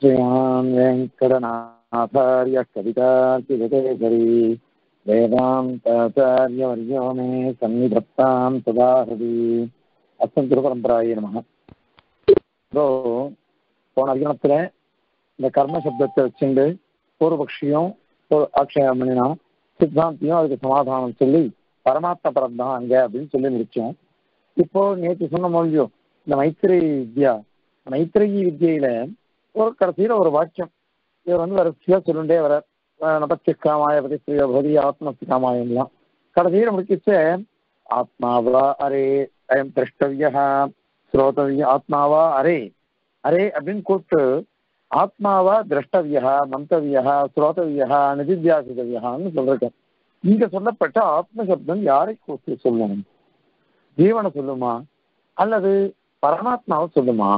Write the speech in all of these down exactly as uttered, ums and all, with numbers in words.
श्रीमान् वेङ्कटनाथार्य कवितार्किकेसरी वेदान्ताचार्यवर्यो मे सन्निधत्तां सदा हृदि அஸ்மத்குருபரம்பராயே நமக. ஸோ போன அதிகரணத்தில் இந்த கர்ம சப்தத்தை வச்சுண்டு பூர்வபக்ஷியும் ஆக்ஷேபம் பண்ணினா சித்தாந்தியும் அதுக்கு சமாதானம் சொல்லி பரமாத்ம பரம் தான் அங்கே அப்படின்னு சொல்லி முடிச்சோம். இப்போ நேற்று சொன்ன மொழியோ இந்த மைத்திரி வித்யா, மைத்திரி வித்தியில ஒரு கடைசியில் ஒரு வாக்கியம் இவர் வந்து வரிசையா சொல்லுண்டே வர நபத்திக்காமாய பதி பதி ஆத்மஸ்திகாமாயெல்லாம் கடைசியில் முடிக்கிச்ச ஆத்மாவா அரே அயம் திரஷ்டவியா ஸ்ரோதவிய ஆத்மாவா அரே அரே அப்படின்னு கூப்பிட்டு ஆத்மாவா திரஷ்டவியா மந்தவியா ஸ்ரோதவியா நிதித்தியாசிதவியான்னு சொல்றேன். இங்க சொல்லப்பட்ட ஆத்ம சப்தம் யாரை கூப்பிட்டு சொல்லணும்? ஜீவனை சொல்லுமா அல்லது பரமாத்மாவை சொல்லுமா?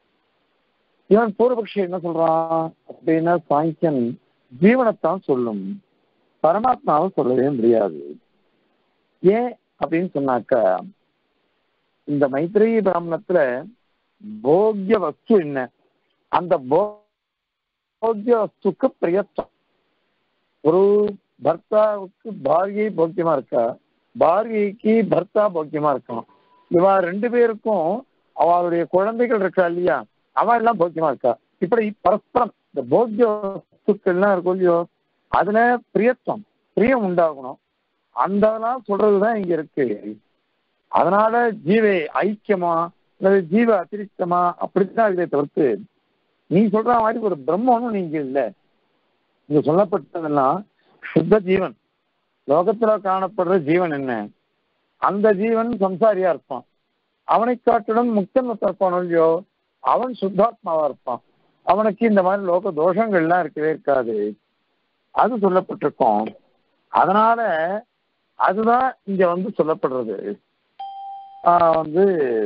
இவன் பூர்வபக்ஷி என்ன சொல்றான் அப்படின்னா சாங்கியன் ஜீவனைத்தான் சொல்லும், பரமாத்மாவை சொல்லவே முடியாது. ஏன் அப்படின்னு சொன்னாக்கா இந்த மைத்திரி பிராமணத்துல போக்கிய வஸ்து என்ன, அந்த போக்கிய வஸ்துக்கு பிரியத்தம். ஒரு பர்த்தாவுக்கு பாரியை போக்கியமா இருக்கா, பாரியைக்கு பர்த்தா போக்கியமா இருக்கான். இவா ரெண்டு பேருக்கும் அவளுடைய குழந்தைகள் இருக்கா இல்லையா, அவன் எல்லாம் போக்கியமா இருக்கா. இப்படி பரஸ்பரம் இந்த போக்கிய வஸ்துக்கள்லாம் இருக்கும் இல்லையோ அதுல பிரியத்துவம் பிரியம் உண்டாகணும். அந்தலாம் சொல்றதுதான் இங்க இருக்கு. அதனால ஜீவே ஐக்கியமா அல்லது ஜீவ அதிரிக்தமா அப்படித்தான் இதை தவிர்த்து நீ சொல்ற மாதிரி ஒரு பிரம்மனும் நீங்க இல்லை. இங்க சொல்லப்பட்டதெல்லாம் சுத்த ஜீவன், லோகத்துல காணப்படுற ஜீவன் என்ன, அந்த ஜீவன் சம்சாரியா இருப்பான். அவனை காட்டிலும் முக்தன் இருப்பான் இல்லையோ அவன் சுத்தாத்மாவா இருப்பான். அவனுக்கு இந்த மாதிரி லோக தோஷங்கள்லாம் இருக்கவே இருக்காது, அது சொல்லப்பட்டிருக்கோம். அதனால அதுதான் இங்க வந்து சொல்லப்படுறது. ஆஹ் வந்து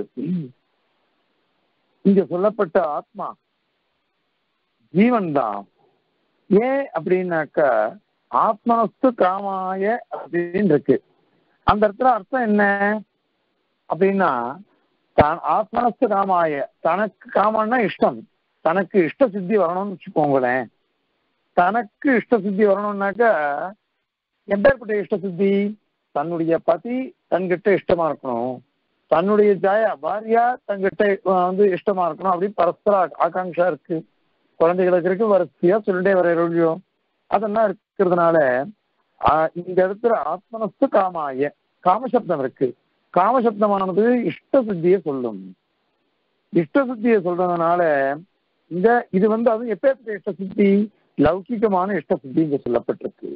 இங்க சொல்லப்பட்ட ஆத்மா ஜீவன் தான். ஏன் அப்படின்னாக்கா ஆத்மனஸ்து காமாய அப்படின்னு இருக்கு. அந்த இடத்துல அர்த்தம் என்ன அப்படின்னா தான் ஆத்மனஸ்து காமாய, தனக்கு காமன்னா இஷ்டம், தனக்கு இஷ்ட சித்தி வரணும்னு வச்சுக்கோங்களேன். தனக்கு இஷ்ட சித்தி வரணும்னாக்கா எப்பேற்பட்ட இஷ்ட சித்தி? தன்னுடைய பதி தன்கிட்ட இஷ்டமா இருக்கணும், தன்னுடைய ஜாயா பாரியா தன்கிட்ட வந்து இஷ்டமா இருக்கணும். அப்படி பரஸ்பர ஆகாங்ஷா இருக்கு, குழந்தைகளுக்கு இருக்கு, வரிசையா சொல்லிட்டே வர இல்லையோ அதெல்லாம் இருக்கிறதுனால இந்த இடத்துல ஆத்மனஸ்து காமாய காமசப்தம் இருக்கு. காமசப்தமானது இஷ்ட சித்தியை சொல்லும். இஷ்ட சித்தியை சொல்றதுனால இந்த இது வந்து அது எப்பேற்பட்ட இஷ்ட சித்தி? லௌகிகமான இஷ்ட சித்தி இங்க சொல்லப்பட்டிருக்கு.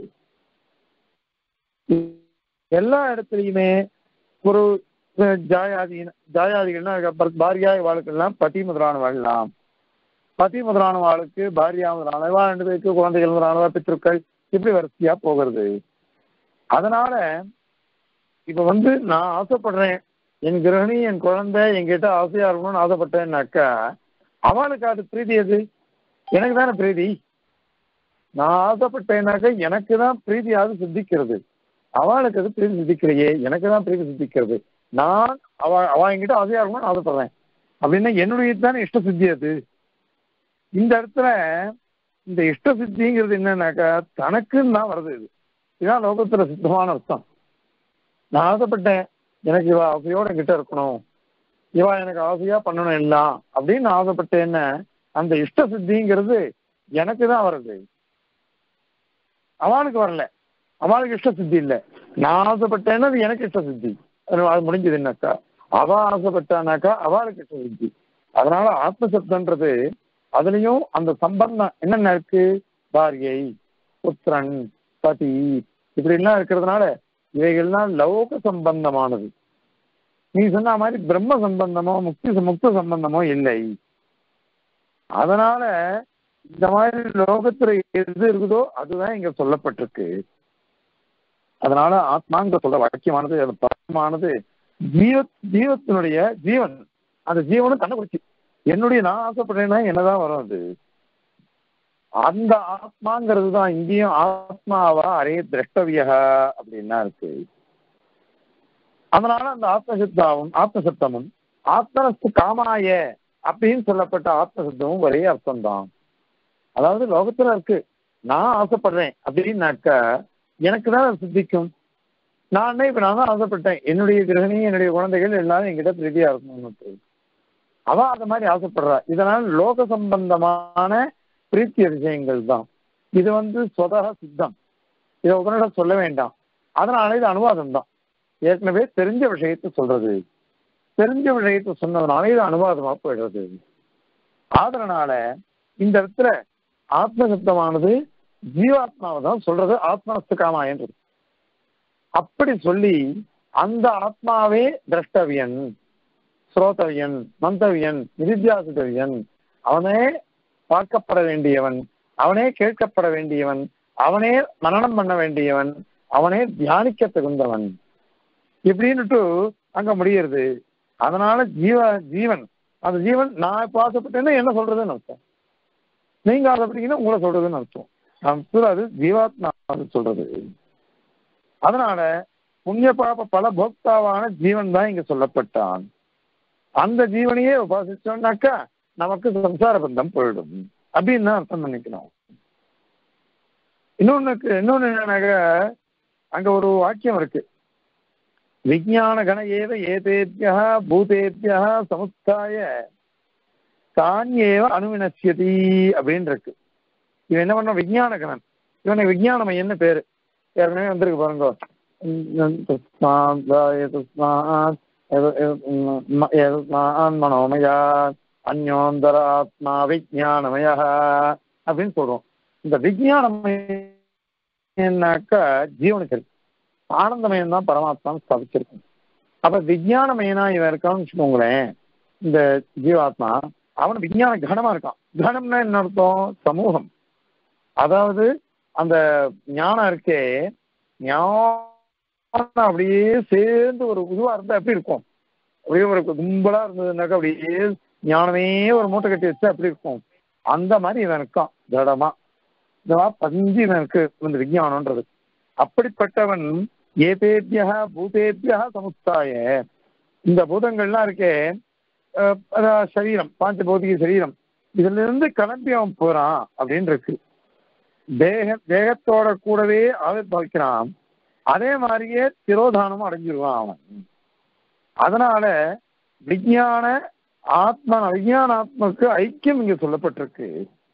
எல்லா இடத்துலையுமே ஒரு ஜாயாதி ஜாயாதிகள்னா பாரியா வாழ்க்கெல்லாம் பதி முதலான வாழலாம், பதி முதலான வாழ்க்கு பாரியா முதலான வா ரெண்டு பேருக்கு குழந்தைகள் முதலானவா பித்ருக்கள் இப்படி வரிசையா போகிறது. அதனால இப்ப வந்து நான் ஆசைப்படுறேன், என் கிரகணி என் குழந்தை என்கிட்ட ஆசையா இருக்கணும்னு ஆசைப்பட்டேன்னாக்கா அவளுக்கு அது பிரீதி எது? எனக்கு தானே பிரீதி. நான் ஆசைப்பட்டேன்னாக்கா எனக்கு தான் பிரீதியாவது சித்திக்கிறது, அவளுக்கு அது பிரீதி சித்திக்கிறையே, எனக்கு தான் பிரீதி சித்திக்கிறது. நான் அவ அவ என்கிட்ட ஆசையா இருக்கணும்னு ஆசைப்படுறேன் அப்படின்னா என்னுடைய தானே இஷ்ட சித்தி அது. இந்த இடத்துல இந்த இஷ்ட சித்திங்கிறது என்னன்னாக்கா தனக்குன்னு தான் வருது. இது இதுதான் லோகத்துல சித்தமான அர்த்தம். நான் ஆசைப்பட்டேன், எனக்கு இவ ஆசையோட என்கிட்ட இருக்கணும், இவா எனக்கு ஆசையா பண்ணணும் எல்லாம் அப்படின்னு நான் ஆசைப்பட்டேன்னு அந்த இஷ்ட சித்திங்கிறது எனக்கு தான் வருது, அவனுக்கு வரல. அவளுக்கு இஷ்ட சித்தி இல்லை. நான் ஆசைப்பட்டேன்னா அது எனக்கு இஷ்ட சித்தி, அது முடிஞ்சதுன்னாக்கா. அவ ஆசைப்பட்டானாக்கா அவளுக்கு இஷ்ட சித்தி. அதனால ஆத்மசப்தன்றது அதுலயும் அந்த சம்பந்தம் என்னென்ன இருக்கு, பாரியை புத்திரன் பதி இப்படி எல்லாம் இருக்கிறதுனால இவைகள்லாம் லோக சம்பந்தமானது. நீ சொன்ன மாதிரி பிரம்ம சம்பந்தமோ முக்தி முக்த சம்பந்தமோ இல்லை. அதனால இந்த மாதிரி லோகத்துல எது இருக்குதோ அதுதான் இங்க சொல்லப்பட்டிருக்கு. அதனால ஆத்மாங்க சொல்ற வாக்கியமானது அது பரமானது ஜீவ ஜீவத்தினுடைய ஜீவன், அந்த ஜீவனும் தன்னை குறிச்சு என்னுடைய நான் ஆசைப்படுறேன்னா என்னதான் வரும் அது. அந்த ஆத்மாங்கிறது தான் இங்கேயும் ஆத்மாவா அரே திரஷ்டவியா அப்படின்னா இருக்கு. அதனால அந்த ஆத்மசப்தாவும் ஆத்மசப்தமும் ஆத்மனஸ்து காமாய அப்படின்னு சொல்லப்பட்ட ஆத்மசப்தமும் ஒரே அர்த்தம்தான். அதாவது லோகத்துல இருக்கு, நான் ஆசைப்படுறேன் அப்படின்னாக்கா எனக்கு தான் அது சித்திக்கும். நான் இப்ப நான் தான் ஆசைப்பட்டேன், என்னுடைய கிரகணி என்னுடைய குழந்தைகள் எல்லாரும் என்கிட்ட பிரீதியா இருக்கணும்னு. அவ அந்த மாதிரி ஆசைப்படுறா. இதனால் லோக சம்பந்தமான பிரீத்திய விஷயங்கள் தான். இது வந்து சொதக சித்தம், இதை உடனே சொல்ல வேண்டாம். அதனால இது அனுவாதம் தான். ஏற்கனவே தெரிஞ்ச விஷயத்தை சொல்றது, தெரிஞ்ச விஷயத்தை சொன்னதுனால இது அனுவாதமா போயிடுறது. அதனால இந்த இடத்துல ஆத்மசப்தமானது ஜீவாத்மாவை தான் சொல்றது, ஆத்மனஸ்து காமாயன்றது. அப்படி சொல்லி அந்த ஆத்மாவே திரஷ்டவியன், ஸ்ரோதவியன், மந்தவியன், நிதித்தியாசிதவியன், அவனே பார்க்கப்பட வேண்டியவன், அவனே கேட்கப்பட வேண்டியவன், அவனே மனனம் பண்ண வேண்டியவன், அவனே தியானிக்க தகுந்தவன் இப்படின்னுட்டு அங்க முடிகிறது. அதனால ஜீவ ஜீவன் அந்த ஜீவன் நான் இப்ப ஆசைப்பட்டேன்னா என்ன சொல்றதுன்னு அர்த்தம், நீங்க ஆசைப்பட்டீங்கன்னா உங்களை சொல்றதுன்னு அர்த்தம். அது ஜீவாத்மா சொல்றது. அதனால புண்ணிய பாப பல போக்தாவான ஜீவன் தான் இங்க சொல்லப்பட்டான். அந்த ஜீவனையே உபாசிச்சோம்னாக்கா நமக்கு சம்சார பந்தம் போயிடும் அப்படின்னு தான் அர்த்தம் பண்ணிக்கணும். இன்னொன்னுக்கு இன்னொன்னு என்னன்னாக்க அங்க ஒரு வாக்கியம் இருக்கு, விஞ்ஞான கண ஏவ ஏதேபியா பூதேபியா சமுத்தாய தானியேவ அணுவினசியதி அப்படின்னு இருக்கு. இவன் என்ன பண்ண, விஞ்ஞான கணன், இவனை விஞ்ஞானமயன்னு பேரு ஏற்கனவே வந்திருக்கு பாருங்க. மனோமயா அந்யோந்தர ஆத்மா விஜயானமய அப்படின்னு சொல்றோம். இந்த விஜயானமயனாக்கா ஜீவனுக்கு இருக்கு, ஆனந்தமயம் தான் பரமாத்மா ஸ்தாபிச்சிருக்கு. அப்ப விஜயானமயனா இவன் இருக்கான்னு வச்சுக்கோங்களேன், இந்த ஜீவாத்மா அவன் விஞ்ஞான கணமா இருக்கான். கணம்னா என்ன அர்த்தம், சமூகம். அதாவது அந்த ஞானம் இருக்கே, ஞானம் அப்படியே சேர்ந்து ஒரு இதுவா இருந்தா எப்படி இருக்கும், அப்படியே ஒரு கும்பலா இருந்ததுனாக்கா அப்படியே ஞானமே ஒரு மூட்டை கட்டி வச்சா எப்படி இருக்கும், அந்த மாதிரி இவன் இருக்கான் திடமா. இதா பஞ்சு இவன் இருக்கு இந்த விஞ்ஞானம்ன்றது. அப்படிப்பட்டவன் ஏதேபியா பூதேபியா சமுத்தாய, இந்த பூதங்கள்லாம் இருக்கே, சரீரம் பாஞ்ச பௌதிக சரீரம், இதுல இருந்து கிளம்பி அவன் போறான் அப்படின்னு இருக்கு. தேக தேகத்தோட கூடவே ஆவிர்வவிக்கிறான், அதே மாதிரியே திரோதானமும் அடைஞ்சிருவான் அவன். அதனால விஞ்ஞான ஆத்மா விஞ்ஞான ஆத்மாவுக்கு ஐக்கியம் இங்க சொல்லப்பட்டிருக்கு.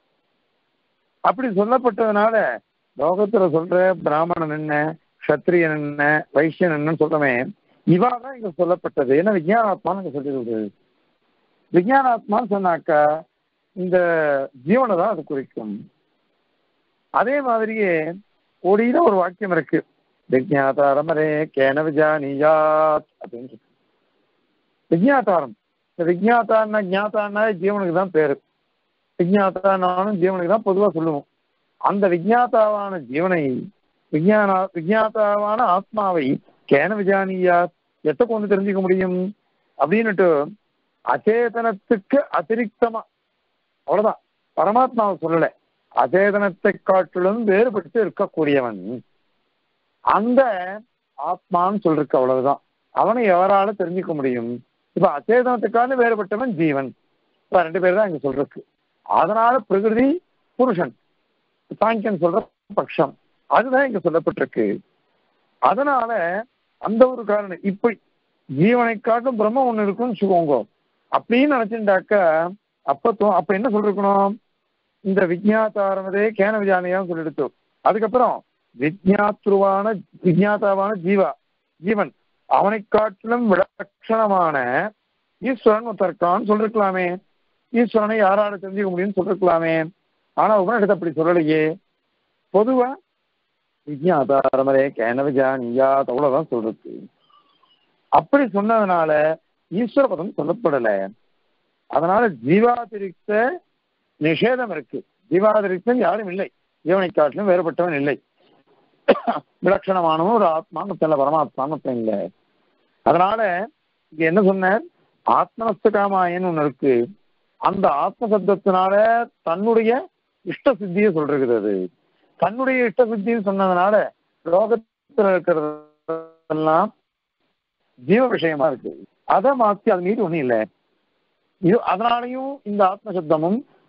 அப்படி சொல்லப்பட்டதுனால லோகத்துல சொல்ற பிராமணன் என்ன, கத்திரியன் என்ன, வைசியன் என்னன்னு சொல்றமே, இவாதான் இங்க சொல்லப்பட்டது. ஏன்னா விஞ்ஞானாத்மான்னு இங்க சொல்லிடுது. விஞ்ஞானாத்மான்னு சொன்னாக்கா இந்த ஜீவனை தான் அது குறிக்கும். அதே மாதிரியே ஒடியில ஒரு வாக்கியம் இருக்கு, விஜயாதாரமரே கேன விஜானியாத் அப்படின்னு இருக்கு. விஜயாதாரம், இந்த விஜயாத்தான்னா ஜாத்தான்னா ஜீவனுக்கு தான் பேரு, விஜயாத்தானாலும் ஜீவனுக்கு தான் பொதுவா சொல்லுவோம். அந்த விஜயாத்தாவான ஜீவனை விஜயானா விஜயாத்தாவான ஆத்மாவை கேன விஜானியாத் எத்த கொண்டு தெரிஞ்சுக்க முடியும் அப்படின்னுட்டு அச்சேதனத்துக்கு அதிரிக்தமா, அவ்வளவுதான், பரமாத்மாவை சொல்லல, அச்சேதனத்தை காட்டிலும் வேறுபட்டு இருக்கக்கூடியவன் அந்த ஆத்மான்னு சொல்லிருக்கு, அவ்வளவுதான். அவனை எவரால தெரிஞ்சுக்க முடியும்? இப்ப அச்சேதனத்துக்கான வேறுபட்டவன் ஜீவன், இப்ப ரெண்டு பேர் தான் இங்க சொல்றதுக்கு. அதனால பிரகிருதி புருஷன் சாங்கியன் சொல்ற பட்சம் அதுதான் இங்க சொல்லப்பட்டிருக்கு. அதனால அந்த ஒரு காரணம், இப்படி ஜீவனை காட்டும் பிரம்மம் ஒண்ணு இருக்குன்னு வச்சுக்கோங்க அப்படின்னு நினைச்சுட்டாக்கா அப்ப அப்ப என்ன சொல்லிருக்கணும், இந்த விஜயாத்தாரமதே கேன விஜானியான்னு சொல்லிடுச்சு. அதுக்கப்புறம் விஜயாத்ருவான விஜயாத்தாவான ஜீவா ஜீவன் அவனை காட்டிலும் விலட்சணமான ஈஸ்வரன் ஒருத்தருக்கான்னு சொல்லிருக்கலாமே, ஈஸ்வரனை யாரால தெரிஞ்சுக்க முடியும்னு சொல்லிருக்கலாமே. ஆனா உபனிஷத்து அப்படி சொல்லலையே. பொதுவா விஜயாதாரமரே கேன விஜானியாத் அவ்வளவுதான் சொல்றது. அப்படி சொன்னதுனால ஈஸ்வர பதம் சொல்லப்படலை. அதனால ஜீவாதிரிக்த நிஷேதம் இருக்கு. ஜீவாதிரிக்தன் யாரும் இல்லை, ஜீவனை காட்டிலும் வேறுபட்டவன் இல்லை, விலட்சணமானவன் ஒரு ஆத்மான்னு தெரியல, பரமாத்மான்னு இல்லை. அதனால இங்க என்ன சொன்னார், ஆத்மனஸ்து காமாயன்னு ஒண்ணு இருக்கு. அந்த ஆத்ம சப்தத்தினால தன்னுடைய இஷ்ட சித்தியை சொல்றது. தன்னுடைய இஷ்ட சித்தின்னு சொன்னதுனால லோகத்துல இருக்கிறதெல்லாம் ஜீவ விஷயமா இருக்கு, அதை மாற்றி அது மீறி ஒண்ணும் இல்லை. இது அதனாலையும் இந்த ஆத்ம சப்தமும்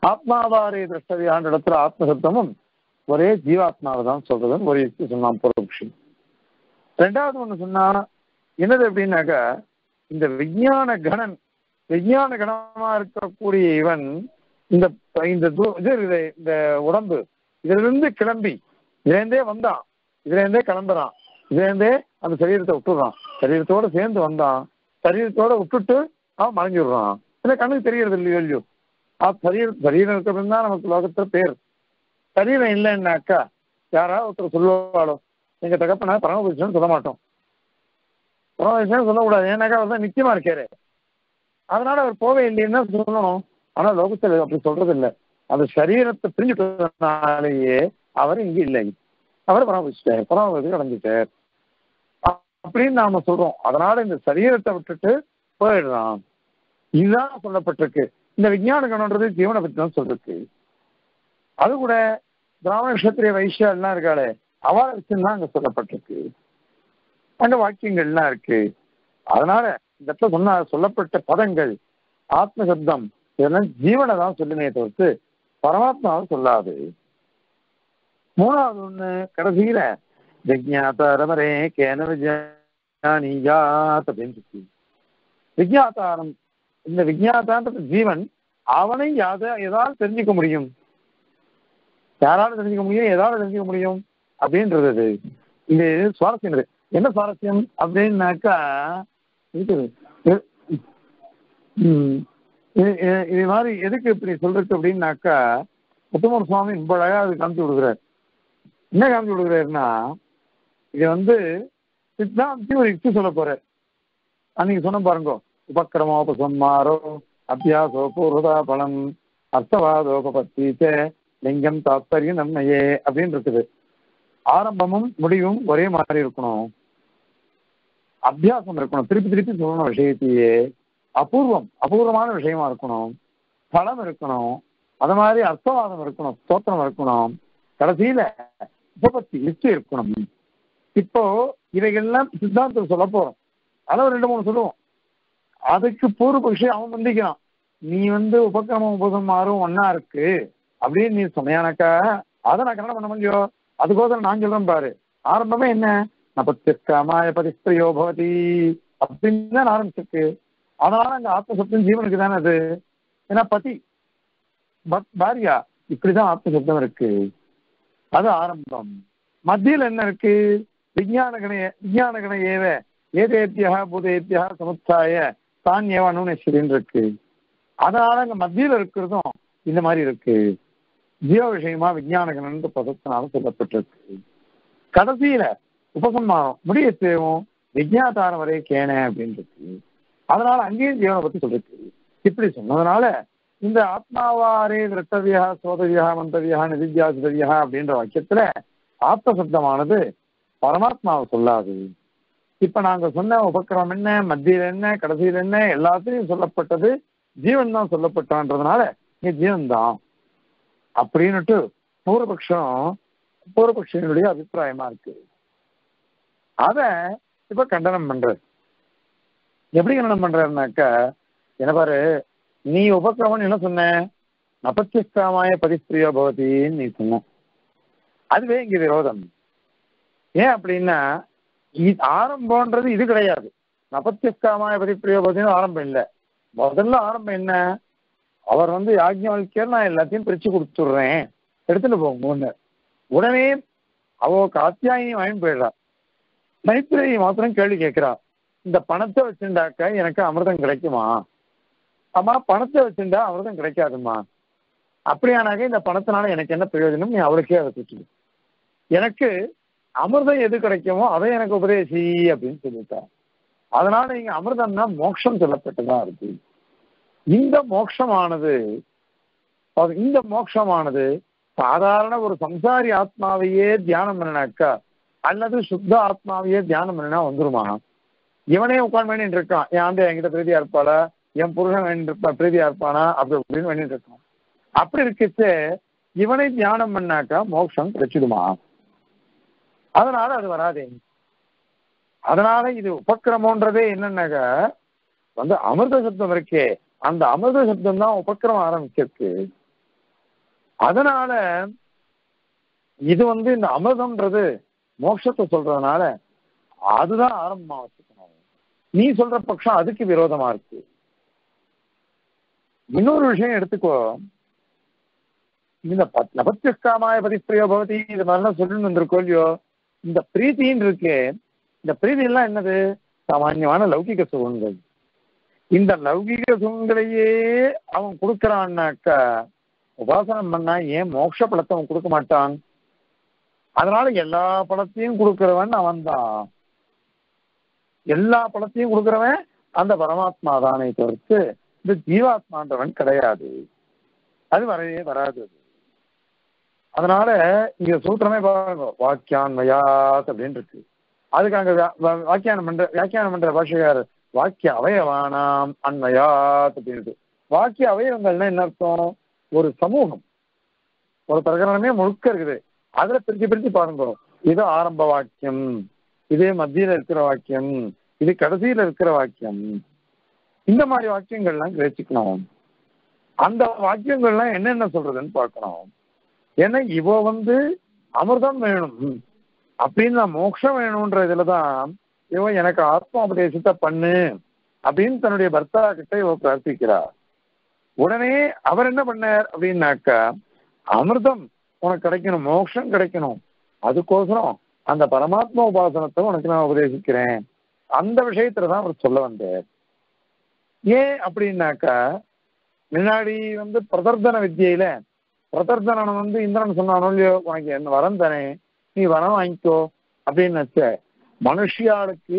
ஆத்மாவாரே திரஷ்டவியான்ற இடத்துல ஆத்மசப்தமும் ஒரே ஜீவாத்மாவை தான் சொல்றதுன்னு ஒரு யுக்தி சொன்னான் பூர்வபக்ஷி. ரெண்டாவது ஒண்ணு சொன்னா என்னது அப்படின்னாக்கா, இந்த விஞ்ஞான கணன் விஞ்ஞான கணமா இருக்கக்கூடிய இவன் இந்த இந்த இந்த உடம்பு இதுல இருந்து கிளம்பி இதுல இருந்தே வந்தான், இதுல இருந்தே கிளம்புறான், இதுல இருந்தே அந்த சரீரத்தை விட்டுடுறான், சரீரத்தோட சேர்ந்து வந்தான், சரீரத்தோட விட்டுட்டு அவன் மறைஞ்சிடுறான். இல்லை கண்ணுக்கு தெரியறது இல்லையோ இல்லையோ. சரீரம் சரீரம் இருக்கிறது தான் நமக்கு லோகத்துல பேர். சரீரம் இல்லைன்னாக்கா யாராவது ஒருத்தர் சொல்லுவாளோ, எங்க தகப்பனா பரமபுருஷன் சொல்ல மாட்டோம், பரமபுருஷன் சொல்லக்கூடாது, ஏன்னாக்கா அவர் தான் நிச்சயமா இருக்காரு, அதனால அவர் போவே இல்லைன்னு சொல்லணும். ஆனா லோகத்தில் அப்படி சொல்றது இல்லை. அந்த சரீரத்தை பிரிஞ்சுட்டதுனாலேயே அவர் இங்க இல்லை, அவர் பரமபுருஷர் பரமபுரத்துக்கு அடைஞ்சிட்டார் அப்படின்னு நாம சொல்றோம். அதனால இந்த சரீரத்தை விட்டுட்டு போயிடுறான். இதுதான் சொல்லப்பட்டிருக்கு. இந்த விஞ்ஞான கணன்றது ஜீவனை பற்றி தான் சொல்லிருக்கு. அது கூட பிராமண கஷத்திரிய வைஷ்யா எல்லாம் இருக்காளே அவளை வச்சுதான் அங்க சொல்லப்பட்டிருக்கு, அங்க வாக்கியங்கள்லாம் இருக்கு. அதனால இந்த இடத்துல சொன்ன சொல்லப்பட்ட பதங்கள் ஆத்மசப்தம் இதெல்லாம் ஜீவனை தான் சொல்லுமே தவிர்த்து பரமாத்மாவை சொல்லாது. மூணாவது ஒண்ணு கடைசியில விஜயாத்தாரமரே கேன விஜயாத் அப்படின்னு சொல்லி விஜயாத்தாரம். இந்த விஜயாத்தான்றது ஜீவன், அவனை யாத ஏதாவது தெரிஞ்சுக்க முடியும், யாராலும் தெரிஞ்சுக்க முடியும், ஏதாவது தெரிஞ்சுக்க முடியும் அப்படின்றது. இது சுவாரஸ்யம். என்ன சுவாரஸ்யம் அப்படின்னாக்கா, இது இது மாதிரி எதுக்கு இப்படி சொல்றது அப்படின்னாக்கா, முத்துமர் சுவாமி ரொம்ப அழகா அது காமிச்சு கொடுக்குறாரு. என்ன காமிச்சு கொடுக்குறாருன்னா, இது வந்து சித்தாந்தி ஒரு யுக்தி சொல்ல போறார். அன்னைக்கு சொன்ன பாருங்க, உபக்கிரமோபசம்மாரோ அபியாசோ பூர்வதா பலம் அர்த்தவாதோபத்தீச்ச லிங்கம் தாத்பரியம் நன்மையே அப்படின்னு இருக்குது. ஆரம்பமும் முடிவும் ஒரே மாதிரி இருக்கணும், அபியாசம் இருக்கணும், திருப்பி திருப்பி சொல்லணும் விஷயத்தையே, அபூர்வம் அபூர்வமான விஷயமா இருக்கணும், பலம் இருக்கணும், அது மாதிரி அர்த்தவாதம் இருக்கணும், ஸ்தோத்திரம் இருக்கணும், கடைசியில உபபத்தி லிஸ்ட் இருக்கணும். இப்போ இவைகள்லாம் சித்தாந்தம் சொல்ல போறோம், அதாவது ரெண்டு மூணு சொல்லுவோம். அதுக்கு பூர்வபக்ஷி அவன் வந்திக்கிறான், நீ வந்து உபக்கிரமம் உபதம் மாறும் ஒன்னா இருக்கு அப்படின்னு நீ சொன்னையானாக்கா அதை நான் கண்ணம் பண்ண முடியும். அதுக்கோசரம் நான் சொல்றேன் பாரு, ஆரம்பமே என்ன நபத்திற்காமாய பதிஸ்திரியோ பவதி அப்படின்னு தான் ஆரம்பிச்சிருக்கு. அதனால அங்க ஆத்மசப்தம் ஜீவனுக்கு தானே அது, ஏன்னா பதி பாரியா இப்படிதான் ஆத்மசப்தம் இருக்கு, அது ஆரம்பம். மத்தியில் என்ன இருக்கு, விஞ்ஞான கணைய விஞ்ஞான கண ஏவ ஏதேத்தியா பூதேத்தியா சமுத்தாய தான் ஏவானு இருக்கு. அதனால அங்க மத்தியில் இருக்கிறதும் இந்த மாதிரி இருக்கு, ஜீவ விஷயமா விஞ்ஞான கணன்ற பதத்தினால சொல்லப்பட்டிருக்கு. கடைசியில உபசம்மானம் முடிய தேவும் விஜயாதாரம் வரை கேன அப்படின்னு இருக்கு. அதனால அங்கேயும் ஜீவனை பத்தி சொல்லிருக்கு. இப்படி சொன்னதுனால இந்த ஆத்மாவாரே திரட்டவியா சோதவியா மந்தவியா நிதித்தியாசிதவியா அப்படின்ற வாக்கியத்துல ஆத்மசப்தமானது பரமாத்மாவை சொல்லாது. இப்ப நாங்க சொன்ன உபக்கிரமம் என்ன, மத்தியில் என்ன, கடைசியில் என்ன, எல்லாத்தையும் சொல்லப்பட்டது ஜீவன் தான் சொல்லப்பட்டான்றதுனால நீ ஜீவன் தான் அப்படின்னுட்டு பூர்வபக்ஷம் பூர்வபக்ஷனுடைய அபிப்பிராயமா இருக்கு. அத இப்ப கண்டனம் பண்ற. எப்படி கண்டனம் பண்றாருனாக்கா, என்ன பாரு, நீ உபக்கிரமம் என்ன சொன்ன, நபத்தியஸ்காமாய பதிஸ்திரியோ பவதின்னு நீ சொன்ன, அதுவே இங்க விரோதம். ஏன் அப்படின்னா ஆரம்பம்ன்றது இது கிடையாது. நபத்தியஸ்காமாய பதிஸ்திரியோ பவதின்னு ஆரம்பம் இல்லை. முதல்ல ஆரம்பம் என்ன, அவர் வந்து யாஜ்ஞவல்கியர் நான் எல்லாத்தையும் பிரிச்சு கொடுத்துடுறேன் எடுத்துட்டு போங்க. உடனே அவ காத்தியாயினி வாங்கி போயிடுறா. மைத்ரேயி மாத்திரம் கேள்வி கேட்கிறா, இந்த பணத்தை வச்சுட்டாக்க எனக்கு அமிர்தம் கிடைக்குமா? ஆமா, பணத்தை வச்சுட்டா அமிர்தம் கிடைக்காதுமா. அப்படியானாக்க இந்த பணத்தினால எனக்கு என்ன பிரயோஜனம், நீ அவளுக்கே அதை வச்சுடு, எனக்கு அமிர்தம் எது கிடைக்குமோ அதை எனக்கு உபதேசி அப்படின்னு சொல்லிட்டா. அதனால நீங்க அமிர்தம்னா மோட்சம் சொல்லப்பட்டுதான் இருக்கு. இந்த மோட்சமானது இந்த மோட்சமானது சாதாரண ஒரு சம்சாரி ஆத்மாவையே தியானம் பண்ணினாக்கா அல்லது சுத்த ஆத்மாவையே தியானம் பண்ணினா வந்துருமா? இவனே உட்காந்து வேண்டிட்டு இருக்கான், என் ஆண்டு என்கிட்ட பிரீதியா இருப்பாளா, என் புருஷன் வேண்டிட்டு பிரீதியா இருப்பானா அப்படி அப்படின்னு வேண்டிட்டு இருக்கான். அப்படி இருக்கச்சு இவனை தியானம் பண்ணாக்கா மோட்சம் கிடைச்சிடுமா? அதனால அது வராதே. அதனால இது உபக்கிரமன்றதே என்னன்னாக்க வந்து அமிர்த சப்தம் இருக்கே, அந்த அமிர்த சப்தம் தான் உபக்கிரமம் ஆரம்பிச்சிருக்கு. அதனால இது வந்து இந்த அமிர்தம்ன்றது மோட்சத்தை சொல்றதுனால அதுதான் ஆரம்பமா வச்சுக்கணும். நீ சொல்ற பட்சம் அதுக்கு விரோதமா இருக்கு. இன்னொரு விஷயம் எடுத்துக்கோ, இந்த நபத்தியஸ்காமாய பதிப்பிரியோ பவதி இது மாதிரிலாம் சொல்லணும்னு வந்திருக்கோ இல்லையோ, இந்த பிரீத்தின்னு இருக்கு. இந்த பிரீதி எல்லாம் என்னது? சாமான்யமான லௌகிக சுகங்கள். இந்த லௌகிக சுகங்களையே அவன் கொடுக்கறான்னாக்கா உபாசனம் பண்ணா ஏன் மோட்ச பலத்தை அவன் கொடுக்க மாட்டான்? அதனால எல்லா பழத்தையும் கொடுக்கிறவன் அவன் தான். எல்லா பழத்தையும் கொடுக்கிறவன் அந்த பரமாத்மா தானே தவிர்த்து இந்த ஜீவாத்மான்றவன் கிடையாது. அது வரவே வராது. அதனால இங்க சூத்திரமே பாருங்க, வாக்கியான்மயாத் அப்படின்னு இருக்கு. அதுக்கு அங்க வாக்கியானம் பண்ற வியாக்கியானம் பண்ற பாஷையார் வாக்கிய அவயவானாம் அன்மயாத் அப்படின்னு. வாக்கிய அவயவங்கள்னா என்ன அர்த்தம்? ஒரு சமூகம், ஒரு பிரகரணமே முழுக்க இருக்குது. அதுல பிரிச்சு பிரிச்சு பாருங்க, இது ஆரம்ப வாக்கியம், இது மத்தியில இருக்கிற வாக்கியம், இது கடைசியில இருக்கிற வாக்கியம். இந்த மாதிரி வாக்கியங்கள்லாம் கிரகிச்சுக்கணும். அந்த வாக்கியங்கள்லாம் என்னென்ன சொல்றதுன்னு பார்க்கணும். ஏன்னா இவ வந்து அமிர்தம் வேணும் அப்படின்னு நான் மோட்சம் வேணும்ன்ற இதுலதான் இவன் எனக்கு ஆத்மோபதேசத்தை பண்ணு அப்படின்னு தன்னுடைய பர்த்தா கிட்ட இவ பிரார்த்திக்கிறார். உடனே அவர் என்ன பண்ணார் அப்படின்னாக்கா, அமிர்தம் உனக்கு கிடைக்கணும், மோட்சம் கிடைக்கணும், அதுக்கோசரம் அந்த பரமாத்மா உபாசனத்தை உனக்கு நான் உபதேசிக்கிறேன். அந்த விஷயத்துலதான் அவர் சொல்ல வந்தார். ஏன் அப்படின்னாக்கா, முன்னாடி வந்து பிரதர்தன வித்தியில பிரதர்தனன் வந்து இந்திரன் சொன்னானோ இல்லையோ, உனக்கு என்ன வரம் தானே, நீ வரம் வாங்கிக்கோ அப்படின்னு வச்ச. மனுஷியாளுக்கு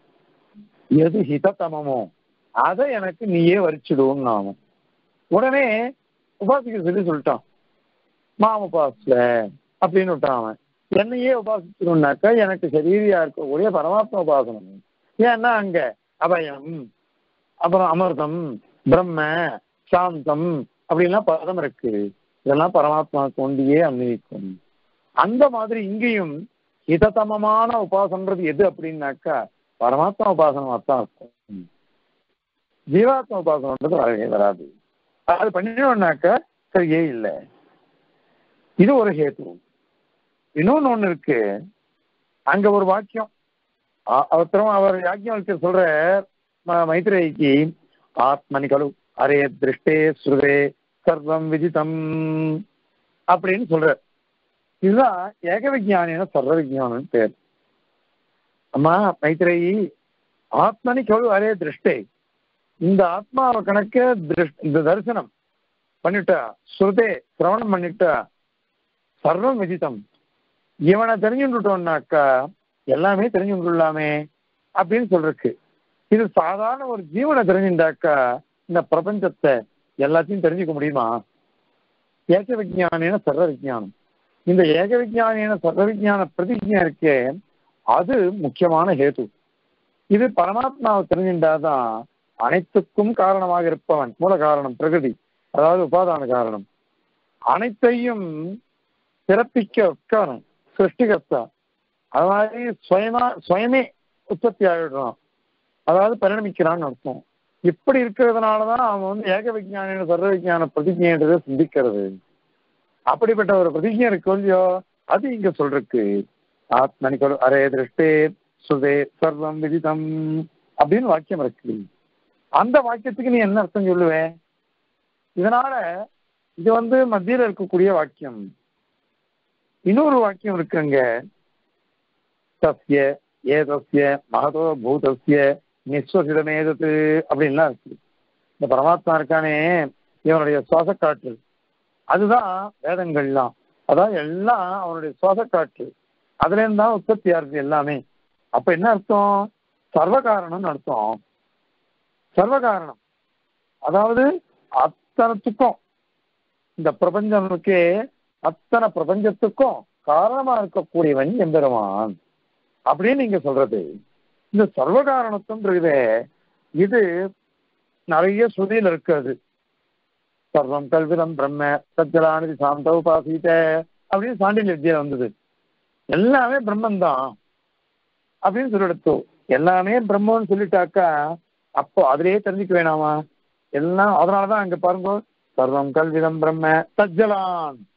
எது ஹிதத்தமமோ அதை எனக்கு நீயே வரிச்சிடுவோம். நாம உடனே உபாசிக்க சொல்லி சொல்லிட்டான், மாம் உபாசல அப்படின்னு விட்டான். அவன் என்னையே உபாசிக்கணும்னாக்கா எனக்கு சரீரியா இருக்கக்கூடிய பரமாத்மா உபாசனம். ஏன்னா அங்க அபயம், அப்புறம் அமிர்தம், பிரம்ம, சாந்தம் அப்படின்லாம் பதம் இருக்கு. இதெல்லாம் பரமாத்மாவுக்கு ஒண்டியே அன்வயிக்கும். அந்த மாதிரி இங்கேயும் ஹிததமமான உபாசன்றது எது அப்படின்னாக்கா பரமாத்மா உபாசனம் தான் இருக்கும். ஜீவாத்மா உபாசனன்றது வரவே வராது. அது பண்ணினோம்னாக்கா சரியே இல்லை. இது ஒரு ஹேத்து. இன்னொன்னு ஒண்ணு இருக்கு, அங்க ஒரு வாக்கியம் அவத்தரும் அவர் யாக்கியம் சொல்ற மைத்ரேயிக்கு, ஆத்மனி கலு அரே திருஷ்டே ஸ்ருதே சர்வம் விதிதம் அப்படின்னு சொல்ற. இதுதான் ஏக விஜானின சர்வ விஜானம் பேர். அம்மா மைத்ரேயி, ஆத்மனி கலு அரே திருஷ்டே, இந்த ஆத்மாவை கணக்க இந்த தரிசனம் பண்ணிட்டா, ஸ்ருதே சிரவணம் பண்ணிட்டா, சர்வம் விதித்தம், இவனை தெரிஞ்சுட்டோம்னாக்கா எல்லாமே தெரிஞ்சுக்கொள்ளாமே அப்படின்னு சொல்றக்கு. இது சாதாரண ஒரு ஜீவனை தெரிஞ்சுட்டாக்கா இந்த பிரபஞ்சத்தை எல்லாத்தையும் தெரிஞ்சுக்க முடியுமா? ஏக விஜானின சர்வ விஜானம். இந்த ஏக விஜானின சர்வ விஜான பிரதிஜா இருக்கே, அது முக்கியமான ஹேது. இது பரமாத்மாவை தெரிஞ்சுட்டாதான் அனைத்துக்கும் காரணமாக இருப்பவன் மூல காரணம் பிரகிருதி, அதாவது உபாதான காரணம், அனைத்தையும் பிறப்பிக்க உட்காரம் சிருஷ்டிகர்த்தா, அது மாதிரி சுயமா சுயமே உற்பத்தி ஆகிடுறான், அதாவது பரிணமிக்கிறான்னு அர்த்தம். இப்படி இருக்கிறதுனாலதான் அவன் வந்து ஏக விஜான சர்வ விஜான பிரதிஜைன்றதை சிந்திக்கிறது. அப்படிப்பட்ட ஒரு பிரதிஜை இருக்கு இல்லையோ, அது இங்க சொல்றக்கு. ஆத்மனிக்கல் அரே திருஷ்டே சுதே சர்வம் விதிதம் அப்படின்னு வாக்கியம் இருக்கு. அந்த வாக்கியத்துக்கு நீ என்ன அர்த்தம் சொல்லுவேன்? இதனால இது வந்து மத்தியில இருக்கக்கூடிய வாக்கியம். இன்னொரு வாக்கியம் இருக்குங்க, தஸ்ய ஏதஸ்ய மகதோ பூதஸ்ய நிஸ்வசிதமேதத்து அப்படின்லாம் இருக்கு. இந்த பரமாத்மா இருக்கானே, இவனுடைய சுவாச காற்று, அதுதான் வேதங்கள்லாம், அதாவது எல்லாம் அவனுடைய சுவாச காற்று, அதுல இருந்து தான் உற்பத்தியா இருக்கு எல்லாமே. அப்ப என்ன அர்த்தம்? சர்வகாரணம்னு அர்த்தம். சர்வகாரணம் அதாவது அத்தனத்துக்கும், இந்த பிரபஞ்சனுக்கே அத்தனை பிரபஞ்சத்துக்கும் காரணமா இருக்கக்கூடியவன் எம்பெருமான் அப்படின்னு நீங்க சொல்றது. இந்த சர்வகாரணத்துன்றது இது நிறைய ஸ்ருதியில் இருக்கிறது. சர்வம் கல்விதம் பிரம்ம சஜ்ஜலானதி சாந்த உபாசித அப்படின்னு சாண்டில் வித்தியில வந்தது. எல்லாமே பிரம்மன் தான் அப்படின்னு சொல்லிடுத்து. எல்லாமே பிரம்மன்னு சொல்லிட்டாக்கா அப்போ அதிலேயே தெரிஞ்சுக்க வேணாமா எல்லாம்? அதனாலதான் அங்க பாருங்க, சர்வம் கல்விதம் பிரம்ம சஜ்ஜலான்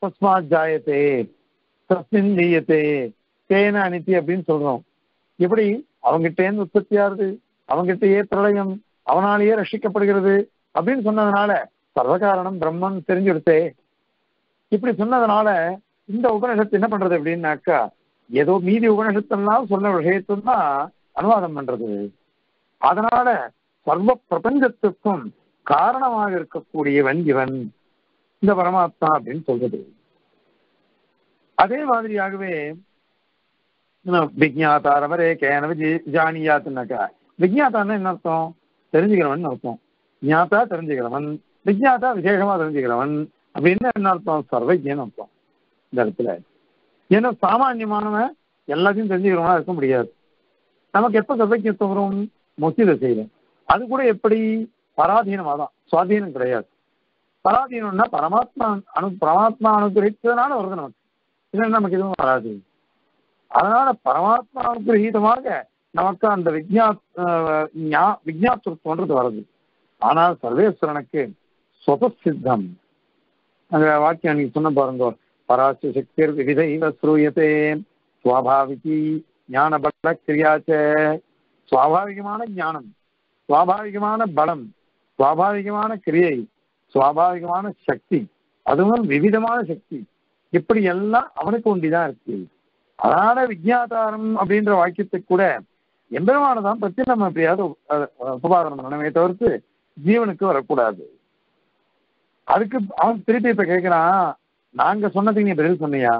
தஸ்மாத் ஜாயத்தே தஸ்மின் ஜீயத்தே தேன அனித்தி அப்படின்னு சொல்றோம். எப்படி அவங்கிட்டேந்து உற்பத்தி ஆகுது, அவங்கிட்டயே பிரளயம், அவனாலேயே ரட்சிக்கப்படுகிறது அப்படின்னு சொன்னதுனால சர்வகாரணம் பிரம்மன் தெரிஞ்சுடுத்தே. இப்படி சொன்னதுனால இந்த உபநிஷத்து என்ன பண்றது அப்படின்னாக்கா, ஏதோ மீதி உபநிஷத்தெல்லாம் சொன்ன விஷயத்தும் தான் அனுவாதம் பண்றது. அதனால சர்வ பிரபஞ்சத்துக்கும் காரணமாக இருக்கக்கூடியவன் இவன், இந்த பரமாத்மா அப்படின்னு சொல்றது. அதே மாதிரியாகவே விஜயாதாரவரே கேன ஜானியாத்துனாக்கா, விஜயாத்தான்னு என்ன அர்த்தம்? தெரிஞ்சுக்கிறவன் அர்த்தம். ஞாத்தா தெரிஞ்சுக்கிறவன், விஜயாத்தா விசேஷமா தெரிஞ்சுக்கிறவன் அப்படின்னு என்ன அர்த்தம்? சர்வஜன்னு அர்த்தம் இந்த இடத்துல. ஏன்னா சாமான்யமானவன் எல்லாத்தையும் தெரிஞ்சுக்கிறவனா இருக்க முடியாது. நமக்கு எப்ப சர்வஜத்துவம் வரும்? முக்தி செய்யணும். அது கூட எப்படி? பராதீனமா தான், சுவாதீனம் கிடையாது. பராதீனம்னா பரமாத்மா அனு பரமாத்மா அனுகிரகித்ததுனால வருது நமக்கு, இது நமக்கு எதுவும் வராது. அதனால பரமாத்மா அனுகிரகீதமாக நமக்கு அந்த விஜயா விஜயாத்துவன்றது வருது. ஆனால் சர்வேஸ்வரனுக்கு சொதசித்தம். அந்த வாக்கியம் நீங்க சொன்ன பாருங்க, பராச சக்தி விவிதை ஸ்ரூயத்தே சுவாபாவிகி ஞான பல கிரியாச்ச. சுவாபாவிகமான ஞானம், சுவாபாவிகமான பலம், சுவாபாவிகமான கிரியை, சுவாபாவிகமான சக்தி, அதுவும் விவிதமான சக்தி, இப்படி எல்லாம் அவனுக்கு ஒண்டிதான் இருக்கு. அதனால விஜயாதாரம் அப்படின்ற வாக்கியத்துக்கு கூட எம்பெருமானதான் பற்றி நம்ம எப்படியாவது உபாதனம் பண்ணணுமே தவிர்த்து ஜீவனுக்கு வரக்கூடாது. அதுக்கு அவன் திருப்பி இப்ப கேட்கிறான், நாங்க சொன்னதுக்கு நீ பதில் சொன்னியா?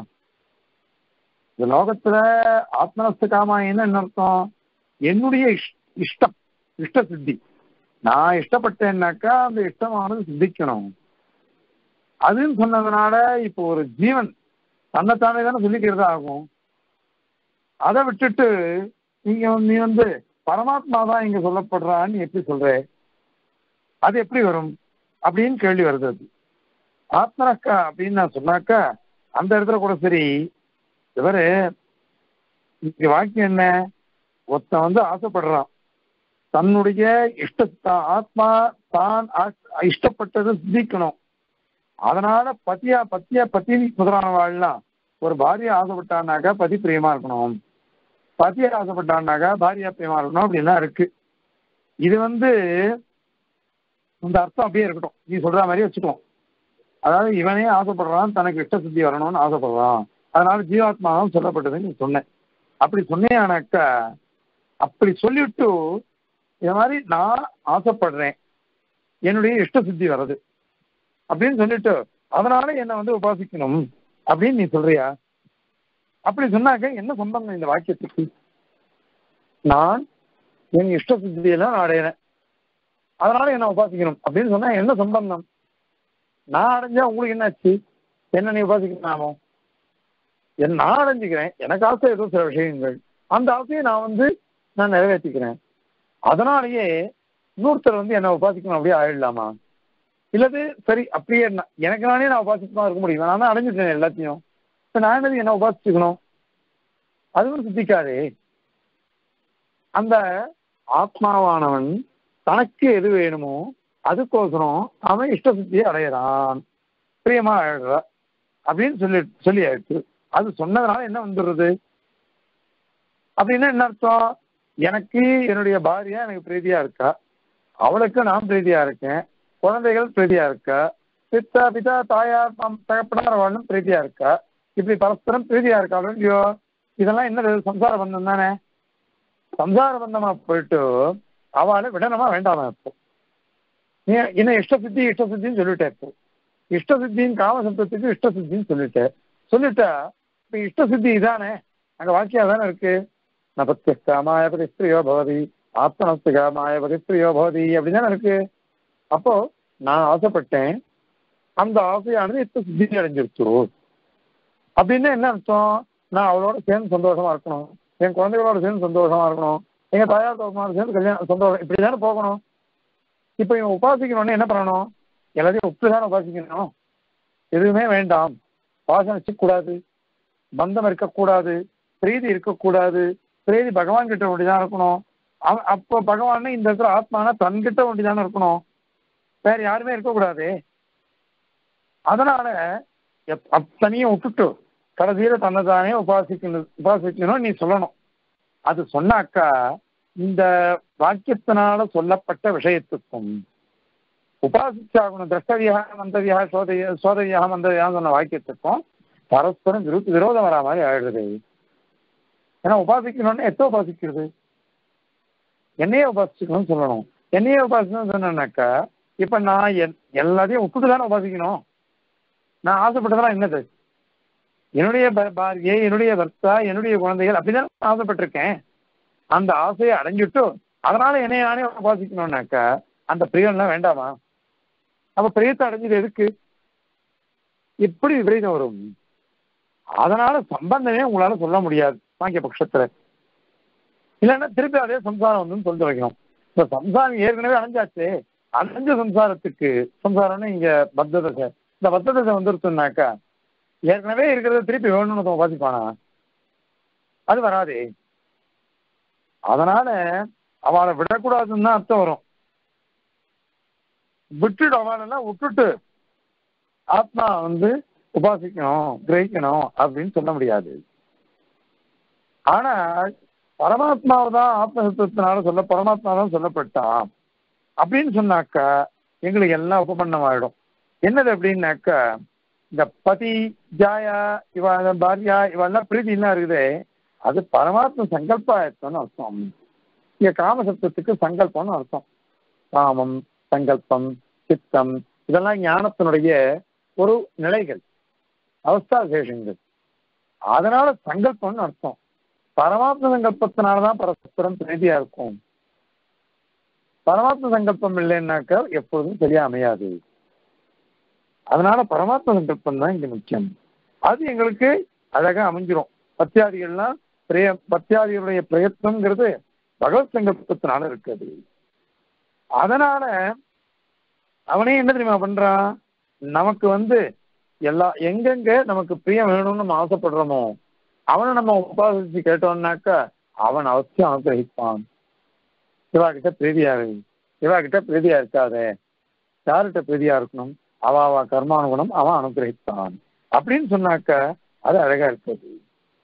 இந்த லோகத்துல ஆத்மனஸ்த காமாயின்னு என்ன அர்த்தம்? என்னுடைய இஷ்டம், இஷ்ட சித்தி. நான் இஷ்டப்பட்டேன்னாக்கா அந்த இஷ்டமானது சித்திக்கணும். அதுன்னு சொன்னதுனால இப்போ ஒரு ஜீவன் தன்னைத்தானே தானே சொல்லிக்கிறதா ஆகும். அதை விட்டுட்டு நீங்க நீ வந்து பரமாத்மா தான் இங்க சொல்லப்படுறான்னு எப்படி சொல்ற? அது எப்படி வரும் அப்படின்னு கேள்வி வருது. அது ஆத்மனக்கா அப்படின்னு நான் சொன்னாக்கா அந்த இடத்துல கூட சரி, இவரு இங்க வாக்கியம் என்ன? ஒருத்தன் வந்து ஆசைப்படுறான், தன்னுடைய இஷ்ட ஆத்மா தான் இஷ்டப்பட்டது சித்திக்கணும். அதனால பத்தியா பத்தியா பத்தி முதலான வாழலாம். ஒரு பாரியா ஆசைப்பட்டான்னாக்கா பதி பிரியமா இருக்கணும், பத்தியா ஆசைப்பட்டான்னாக்கா பாரியா பிரியமா இருக்கணும் அப்படின்னா இருக்கு. இது வந்து இந்த அர்த்தம் அப்படியே இருக்கட்டும், நீ சொல்ற மாதிரி வச்சுக்கோம். அதாவது இவனே ஆசைப்படுறான், தனக்கு இஷ்ட சித்தி வரணும்னு ஆசைப்படுறான், அதனால ஜீவாத்மாவும் சொல்லப்பட்டதுன்னு நீ சொன்னேன். அப்படி சொன்னேனாக்கா, அப்படி சொல்லிவிட்டு இது மாதிரி நான் ஆசைப்படுறேன், என்னுடைய இஷ்ட சித்தி வர்றது அப்படின்னு சொல்லிட்டு அதனால என்னை வந்து உபாசிக்கணும் அப்படின்னு நீ சொல்றியா? அப்படி சொன்னாக்க என்ன சம்பந்தம் இந்த வாக்கியத்துக்கு? நான் என் இஷ்ட சித்தியெல்லாம் நான் அடையிறேன், அதனால என்ன உபாசிக்கணும் அப்படின்னு சொன்னா என்ன சம்பந்தம்? நான் அடைஞ்சா உங்களுக்கு என்னாச்சு? என்ன நீ உபாசிக்கணுமோ? என் நான் அடைஞ்சுக்கிறேன், எனக்கு ஆசை ஏதோ சில விஷயங்கள், அந்த ஆசையை நான் வந்து நான் நிறைவேற்றிக்கிறேன். அதனாலேயே இன்னொருத்தர் வந்து என்ன உபாசிக்கணும் அப்படியே ஆயிடலாமா? இல்லது சரி அப்படியே எனக்கு நானே நான் உபாசிக்கமா இருக்க முடியும், நான் தான் அடைஞ்சிட்டேன் எல்லாத்தையும், இப்போ நான் என்னது என்ன உபாசிச்சுக்கணும்? அதுவும் சித்திக்காதே. அந்த ஆத்மாவானவன் தனக்கு எது வேணுமோ அதுக்கோசரம் அவன் இஷ்ட சித்தியை அடையிறான், பிரியமா அழகா அப்படின்னு சொல்லி சொல்லி ஆயிடுச்சு. அது சொன்னதுனால என்ன வந்துடுறது அப்படின்னா என்ன அர்த்தம்? எனக்கு என்னுடைய பாரியா எனக்கு பிரீதியா இருக்கா, அவளுக்கு நான் பிரீதியா இருக்கேன், குழந்தைகள் பிரீதியா இருக்கா, பித்தா பிதா தாயார் தகப்பனார் வாழும் பிரீதியா இருக்கா, இப்படி பரஸ்பரம் பிரீதியா இருக்கா இல்லையோ? இதெல்லாம் என்ன சம்சார பந்தம் தானே. சம்சார பந்தமா போயிட்டு அவளை விடணுமா வேண்டாமா? இப்போ நீ என்ன இஷ்ட சித்தி இஷ்ட சித்தின்னு சொல்லிட்டேன். இப்போ இஷ்ட சித்தின்னு காமசப்தத்துக்கு இஷ்ட சித்தின்னு சொல்லிட்டேன். சொல்லிட்டா இப்ப இஷ்ட சித்தி இதானே, அங்க வாக்கியா தானே இருக்கு. நபத்தியஸ்தா மாயபதி ஸ்திரியோ பவதி ஆத்மனஸ்திகா மாயபதி ஸ்திரியோ பவதி அப்படிதானே இருக்கு. அப்போ நான் ஆசைப்பட்டேன், அந்த ஆசையானது இப்ப சித்தி அடைஞ்சிருச்சு அப்படின்னு என்ன அர்த்தம்? நான் அவளோட சேர்ந்து சந்தோஷமா இருக்கணும், என் குழந்தைகளோட சேர்ந்து சந்தோஷமா இருக்கணும், எங்க தாயார் தோட்டமாரோட சேர்ந்து கல்யாணம் சந்தோஷம், இப்படிதானே போகணும். இப்ப இவன் உபாசிக்கணும்னு என்ன பண்ணணும்? எல்லாத்தையும் உப்புதானே உபாசிக்கணும், எதுவுமே வேண்டாம், பாசம் வச்சுக்கூடாது, பந்தம் இருக்கக்கூடாது, பிரீதி இருக்கக்கூடாது, பிரீதி பகவான் கிட்ட ஒண்டிதான் இருக்கணும். அவன் அப்போ பகவான் இந்த இடத்துல ஆத்மான தன்கிட்ட ஒண்டிதானே இருக்கணும், வேற யாருமே இருக்கக்கூடாது. அதனால அத்தனையும் விட்டுட்டு கடைசியில தன்னைத்தானே உபாசிக்கணும் உபாசிக்கணும் நீ சொல்லணும். அது சொன்னாக்கா இந்த வாக்கியத்தினால சொல்லப்பட்ட விஷயத்துக்கும் உபாசிச்சாகணும் திரஷ்டவியா மந்தவியா சோதவியா சோதவியா மந்தவியா சொன்ன வாக்கியத்துக்கும் பரஸ்பரம் விரு விரோதம் வரா மாதிரி ஆயிடுது. ஏன்னா உபாசிக்கணும்னு எத்தோ உபாசிக்கிறது, என்னையே உபாசிக்கணும்னு சொல்லணும். என்னையே உபாசிக்கணும்னு சொன்னாக்கா இப்ப நான் எல் எல்லாத்தையும் விட்டுட்டு தானே உபாசிக்கணும். நான் ஆசைப்பட்டதெல்லாம் என்னது? என்னுடைய பாரியை, என்னுடைய பர்த்தா, என்னுடைய குழந்தைகள் அப்படிதான் ஆசைப்பட்டிருக்கேன். அந்த ஆசையை அடைஞ்சிட்டு அதனால என்னைய நானே உபாசிக்கணும்னாக்கா அந்த பிரியம்லாம் வேண்டாமா? அப்ப பிரியத்தை அடைஞ்சது எதுக்கு? எப்படி விபரீதம் வரும்? அதனால சம்பந்தமே உங்களால சொல்ல முடியாது வாங்கிய பட்சத்துல. இல்லைன்னா திருப்பி அதே சம்சாரம் வந்து சொல்லிட்டு வைக்கணும். இப்ப சம்சாரம் ஏற்கனவே அடைஞ்சாச்சு, அடைஞ்ச சம்சாரத்துக்கு சம்சாரம்னு இங்க பத்த தசை, இந்த பத்த தசை வந்துருச்சுனாக்கா ஏற்கனவே இருக்கிறத திருப்பி வேணும்னு உபாசிப்பானா? அது வராது. அதனால அவளை விடக்கூடாதுன்னு தான் அர்த்தம் வரும். விட்டுட்டு அவளெல்லாம் விட்டுட்டு ஆத்மா வந்து உபாசிக்கணும் கிரகிக்கணும் அப்படின்னு சொல்ல முடியாது. ஆனா பரமாத்மாவை தான் ஆத்மசத்துவத்தினால சொல்ல பரமாத்மா தான் சொல்லப்பட்டான் அப்படின்னு சொன்னாக்கா எங்களுக்கு எல்லாம் உபபன்னம் ஆயிடும். என்னது அப்படின்னாக்கா இந்த பதி ஜாயா இவ பாரியா இவெல்லாம் பிரீதிலாம் இருக்குதே அது பரமாத்ம சங்கல்பாயத்தம்னு அர்த்தம். இங்க காமசப்தத்துக்கு சங்கல்பம்னு அர்த்தம். காமம், சங்கல்பம், சித்தம் இதெல்லாம் ஞானத்தினுடைய ஒரு நிலைகள், அவஸ்தா விசேஷங்கள். அதனால சங்கல்பம்னு அர்த்தம். பரமாத்ம சங்கல்பத்தினாலதான் பரஸ்பரம் பிரீதியா இருக்கும். பரமாத்ம சங்கல்பம் இல்லைன்னாக்கா எப்பொழுதும் சரியா அமையாது. அதனால பரமாத்ம சங்கல்பம் தான் இங்க முக்கியம். அது எங்களுக்கு அழகா அமைஞ்சிரும். பத்தியாதிகள்லாம் பிரிய பத்தியாதிகளுடைய பிரயத்னம்ங்கிறது பகவத் சங்கல்பத்தினால இருக்குது. அதனால அவனே என்ன தெரியுமா பண்றான், நமக்கு வந்து எல்லா எங்கெங்க நமக்கு பிரியம் வேணும்னு நம்ம ஆசைப்படுறோமோ அவனை நம்ம உபாசிச்சு கேட்டோம்னாக்கா அவன் அவசியம் அனுகிரகிப்பான். இவா கிட்ட பிரீதியா இருக்கு, இவா கிட்ட பிரீதியா இருக்காதே, யார்கிட்ட பிரீதியா இருக்கணும், அவ அவ கர்மானுகுணம் அவன் அனுகிரகிப்பான் அப்படின்னு சொன்னாக்க அது அழகா இருக்குது.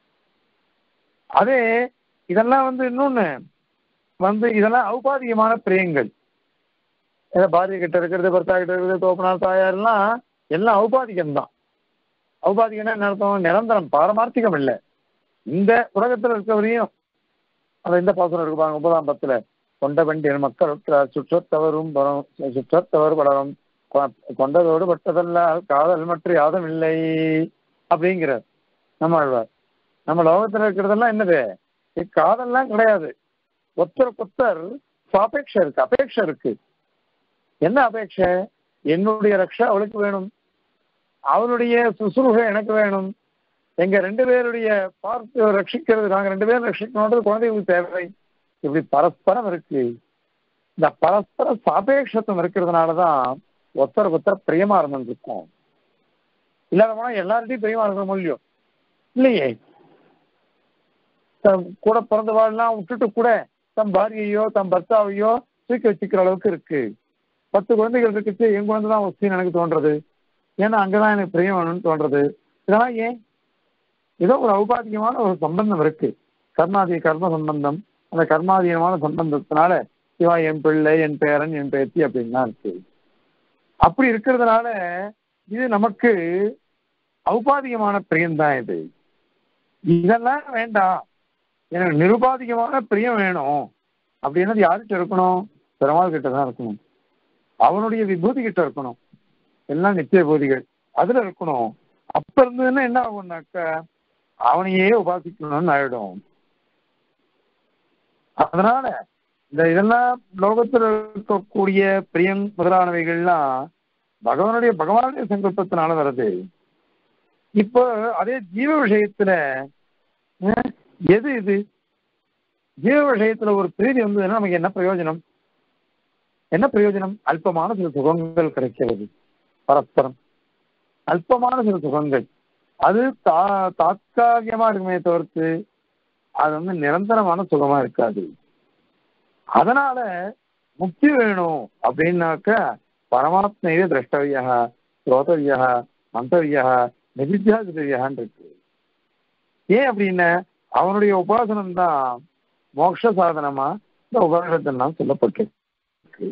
அதே இதெல்லாம் வந்து இன்னொன்னு வந்து இதெல்லாம் ஔபாதிகமான பிரியங்கள். பாரிய கிட்ட இருக்கிறது, பர்த்தா கிட்ட இருக்கிறது, தோப்பனார் தாயார்லாம் எல்லாம் ஔபாதிகம்தான். ஔபாதிகம்னா என்ன அர்த்தம்? நிரந்தரம், பாரமார்த்திகம் இல்லை. இந்த உலகத்துல இருக்கவரையும் அந்த இந்த பாசனம் இருக்கு பாருங்க ஒன்பதாம் பத்துல, கொண்ட பெண்டியல் மக்கள் சுற்றத்தவரும் சுற்றத்தவர் வளரும் கொண்டதோடு பட்டதல்ல காதல் மற்ற யாதும் இல்லை அப்படிங்கிறார் நம்ம ஆழ்வார். நம்ம லோகத்துல இருக்கிறதெல்லாம் என்னது? காதல்லாம் கிடையாது. ஒத்தருக்கொத்தர் சாபேட்சை இருக்கு, அபேட்சை இருக்கு. என்ன அபேட்சை? என்னுடைய ரக்ஷா அவளுக்கு வேணும், அவளுடைய சுசுருகை எனக்கு வேணும், எங்க ரெண்டு பேருடைய பார்த்து ரட்சிக்கிறது, நாங்க ரெண்டு பேரும் ரட்சிக்கணும், குழந்தைகளுக்கு தேவை. இப்படி பரஸ்பரம் இருக்கு. இந்த பரஸ்பர சாபேட்சத்துவம் இருக்கிறதுனாலதான் ஒருத்தருக்கு ஒருத்தர் பிரியமா இருந்திருக்கும். இல்லாத போனா எல்லார்ட்டையும் பிரியமா இருக்கணும் இல்லையோ? இல்லையே. கூட பிறந்த வாழ்லாம் விட்டுட்டு கூட தம் பாரியையோ தம் பர்த்தாவையோ தூக்கி வச்சுக்கிற அளவுக்கு இருக்கு. பத்து குழந்தைகள் இருக்குச்சு, என் குழந்தை தான் வசதின்னு எனக்கு தோன்றது, ஏன்னா அங்கதான் எனக்கு பிரியம் வேணும்னு தோன்றது. இதெல்லாம் ஏன்? ஏதோ ஒரு ஔபாதிகமான ஒரு சம்பந்தம் இருக்கு, கர்மாதிய கர்ம சம்பந்தம். அந்த கர்மாதீனமான சம்பந்தத்தினால இவா என் பிள்ளை, என் பேரன், என் பேத்தி அப்படின்லாம் இருக்கு. அப்படி இருக்கிறதுனால இது நமக்கு ஔபாதிகமான பிரியம்தான். இது இதெல்லாம் வேண்டாம், எனக்கு நிருபாதிகமான பிரியம் வேணும் அப்படின்னது யார்கிட்ட இருக்கணும்? பெருமாள் கிட்ட தான் இருக்கணும். அவனுடைய விபூதி கிட்ட இருக்கணும். எல்லாம் நித்திய பூதிகள் அதுல இருக்கணும். அப்ப இருந்ததுன்னா என்ன ஆகும்னாக்க அவனையே உபாசிக்கணும்னு ஆயிடும். அதனால இந்த இதெல்லாம் லோகத்தில் இருக்கக்கூடிய பிரியம் முதலானவைகள்லாம் பகவானுடைய பகவானுடைய சங்கல்பத்தினால வருது. இப்போ அதே ஜீவ விஷயத்துல எது இது? ஜீவ விஷயத்துல ஒரு பிரீதி வந்ததுன்னா நமக்கு என்ன பிரயோஜனம்? என்ன பிரயோஜனம்? அல்பமான சில சுகங்கள் கிடைக்கிறது, பரஸ்பரம் அல்பமான சில சுகங்கள். அது தா தாத்காலிகமா இருக்குமே தவிர்த்து அது வந்து நிரந்தரமான சுகமா இருக்காது. அதனால முக்தி வேணும் அப்படின்னாக்க பரமாத்மையே திரஷ்டவியா, ஸ்ரோதவியா, மந்தவியா நிதித்தியாசிரியான் இருக்கு. ஏன் அப்படின்னா அவனுடைய உபாசனம் தான் மோட்ச சாதனமா இந்த உபநிடத்தெல்லாம் சொல்லப்பட்டிருக்கு.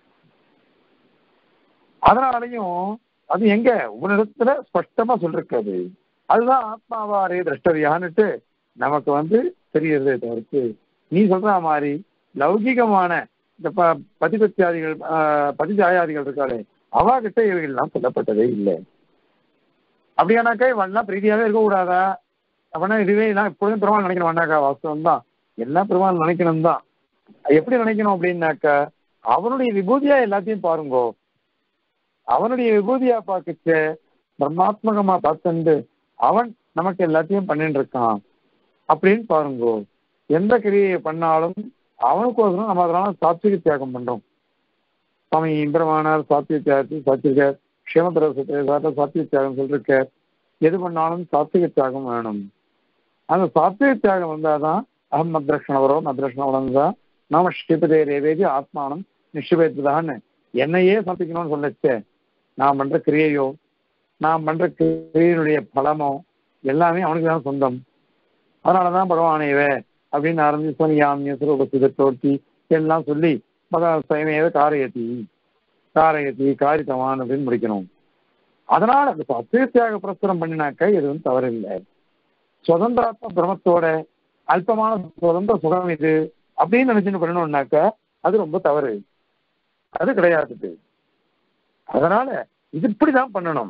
அதனாலையும் அது எங்க உபநிடத்துல ஸ்பஷ்டமா சொல்லிருக்காது. அதுதான் ஆத்மாவாரே திரஷ்டவியான்னுட்டு நமக்கு வந்து தெரியறதே தவிர்த்து நீ சொல்ற மாதிரி லௌகிகமான இந்த ப பதிபத்தியாதிகள் பதிஜாயாதிகள் இருக்காளே அவா கிட்ட இவைகள்லாம் சொல்லப்பட்டதே இல்லை. அப்படியானாக்கா இவன்லாம் பிரீதியாவே இருக்கக்கூடாதா? அவனா இதுவே எல்லாம் எப்பொழுதும் பெருமாள் நினைக்கணும் வேண்டாக்கா? வாஸ்தவம் தான், எல்லாம் பெருமாள் நினைக்கணும் தான். எப்படி நினைக்கணும் அப்படின்னாக்கா அவனுடைய விபூதியா எல்லாத்தையும் பாருங்கோ. அவனுடைய விபூதியா பார்க்க பிரம்மாத்மகமா பார்த்துண்டு அவன் நமக்கு எல்லாத்தையும் பண்ணிட்டு இருக்கான் அப்படின்னு பாருங்கோ. எந்த கிரியை பண்ணாலும் அவனுக்கோசரம் நம்ம அதனால சாத்விக தியாகம் பண்றோம். சுவாமி இந்திரமானார் சாத்விக தியாகத்தை சாத்விக க்ஷேமதரசத்தை சாத்விக தியாகம் சொல்லிருக்க. எது பண்ணாலும் சாத்விக தியாகம் வேணும். அந்த சாத்விக தியாகம் வந்தாதான் அகம் மத்ரக்ஷணவரோ மத்ரக்ஷணவரம் தான் நாம ஸ்ரீபதே ரேவேதி ஆத்மானம் நிஷ்டிபேத்துதான்னு என்னையே சமைக்கணும்னு சொல்லச்சே. நான் பண்ற கிரியையோ நான் பண்ற கிரியையினுடைய பலமோ எல்லாமே அவனுக்கு தான் சொந்தம். அதனாலதான் பகவானேவே அப்படின்னு ஆரம்பிச்சு சோனியாமிய சுரூபசிதத்தோர்த்தி எல்லாம் சொல்லி மகமேவ காரயத்தி காரயத்தி காரித்தவான் அப்படின்னு முடிக்கணும். அதனால அந்த சத்தியத்தியாக பிரசுரம் பண்ணினாக்க எதுவும் தவறில்லை. சுதந்திராத்ம பிரமத்தோட அல்பமான சுதந்திர சுகம் இது அப்படின்னு நினைச்சுன்னு பண்ணணும்னாக்க அது ரொம்ப தவறு. அது கிடையாது. அதனால இது இப்படிதான் பண்ணணும்.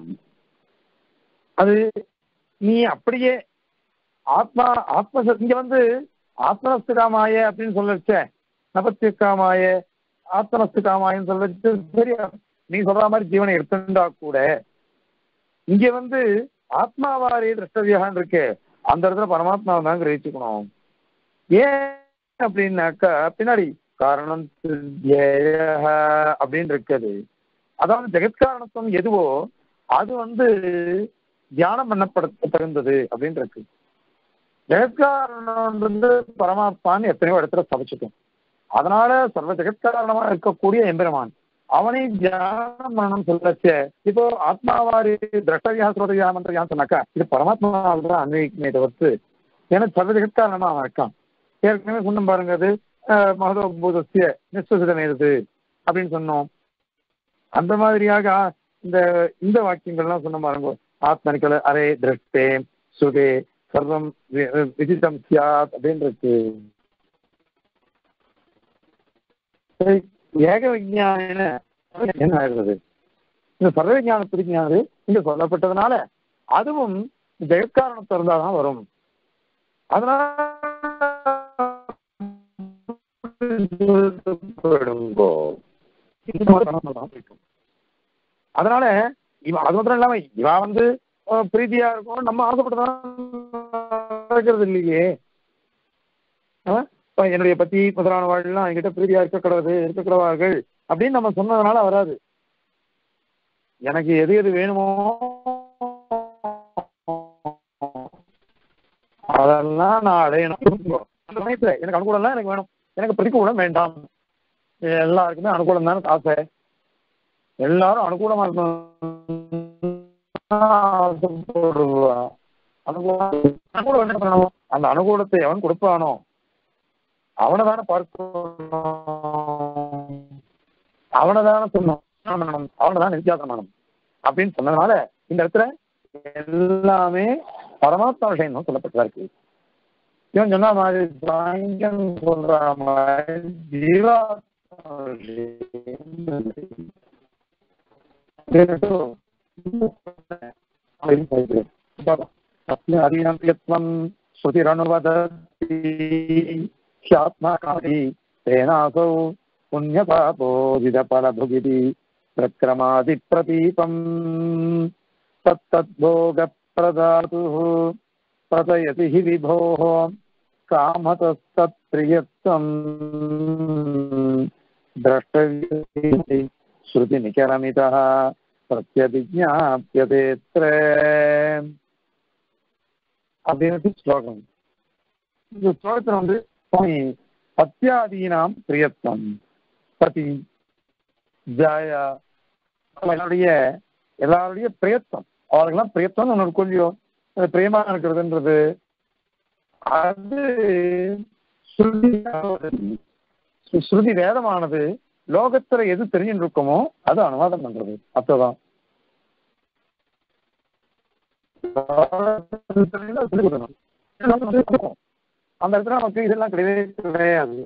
அது நீ அப்படியே ஆத்மா ஆத்ம இங்க வந்து ஆத்மனஸ்துகாமாய அப்படின்னு சொல்லச்ச நபத்தியக்காமாய ஆத்மனஸ்துகாமாயன்னு சொல்லச்சு சரியா நீ சொல்ற மாதிரி ஜீவனை எடுத்துட்டா கூட இங்க வந்து ஆத்மாவாரே திரஷ்டவியான்னு இருக்கு. அந்த இடத்துல பரமாத்மாவை தான் கிரகிச்சுக்கணும். ஏன் அப்படின்னாக்கா பின்னாடி காரணம் அப்படின்னு இருக்குது. அதாவது ஜெகத்காரணத்துவம் எதுவோ அது வந்து தியானம் பண்ணப்பட தகுந்தது அப்படின்னு இருக்கு. ஜெகத்காரணம் வந்து பரமாத்மான்னு எத்தனையோ இடத்துல சமைச்சிட்டோம். அதனால சர்வ ஜெகத்காரணமா இருக்கக்கூடிய எம்பெருமான் அவனை தியானம் பண்ணணும்னு சொல்லச்ச இப்போ ஆத்மாவாரி திரஷ்டவியா ஸ்ரோதவியா மந்திரவியான்னு சொன்னாக்கா இது பரமாத்மாவில் அன்வயிக்குமே தவிர்த்து ஏன்னா சர்வ ஜெகத்காரணமா அவன் இருக்கான். ஏற்கனவே சொன்ன பாருங்க அது மகதபூதசிய நிஸ்வசிதமேது அப்படின்னு சொன்னோம். அந்த மாதிரியாக இந்த இந்த வாக்கியங்கள்லாம் சொன்ன பாருங்க ஆத்மனிக்கல அரே திருஷ்டே சுதே சர்வம் விதிதம் சியாத் அப்படின்னு இருக்கு. ஏக விஞ்ஞான என்ன ஆகிறது இந்த சர்வ விஞ்ஞான பிரிஞானது இங்க சொல்லப்பட்டதுனால அதுவும் ஜெகத்காரணத்தை இருந்தாதான் வரும். அதனால அதனால இவ அது மாத்திரம் இல்லாம இவா வந்து பிரீதியா இருக்கும் நம்ம ஆசைப்பட்டதான் நடக்கிறது இல்லையே. என்னுடைய பத்தி முதலான வாழ்லாம் என்கிட்ட பிரீதியா இருக்கக்கூடாது இருக்கக்கூடாது அப்படின்னு நம்ம சொன்னதுனால வராது. எனக்கு எது எது வேணுமோ அதெல்லாம் நான் அடையணும். அந்த சமயத்துல எனக்கு அனுகூலம் தான் எனக்கு வேணும், எனக்கு பிரதிகூலம் வேண்டாம். எல்லாருக்குமே அனுகூலம் தானே ஆசை. எல்லாரும் அனுகூலமா இருக்கணும். அனுகூலம் என்ன பண்ணணும்? அந்த அனுகூலத்தை எவன் கொடுப்பானோ அவனை தானே பார்க்கணும், அவனை தானே சொல்லணும், அவனை தான் வித்தியாசமானம் அப்படின்னு சொன்னதுனால இந்த இடத்துல எல்லாமே பரமாத்மா விஷயம் சொல்லப்பட்டதா இருக்கு. இவன் சொன்ன மாதிரி சொல்ற மாதிரி ஜீவாத்மா ஸ்ருதிரனுவதீனாசௌ புண்ணியபாபோதிதபலபுகிதி பிரக்ரமாதி பிரதீபம் தத்தத்போகப்ரதாதுः பிரதயதி ஹி விபோः காமதஸ்தத்ப்ரியத்வம் द्रष्टव्य श्रुति निकरमितः प्रत्यभिज्ञाप्यतेऽत्र அப்படின்னு ஸ்லோகம். இந்த ஸ்லோகத்துல வந்து சுவாமி பத்தியாதீனாம் பிரியத்துவம் பதி ஜாயா எல்லாருடைய எல்லாருடைய பிரயத்னம் அவளுக்கெல்லாம் பிரியத்துவம் ஒன்று கொல்லியோ அந்த பிரியமா இருக்கிறதுன்றது அது ஸ்ருதி ஸ்ருதி வேதமானது லோகத்துல எது தெரிஞ்சுட்டு இருக்கோமோ அது அனுவாதம் பண்றது அப்பதான் அந்த இடத்துல நமக்கு இதெல்லாம் கிடையவே கிடையாது.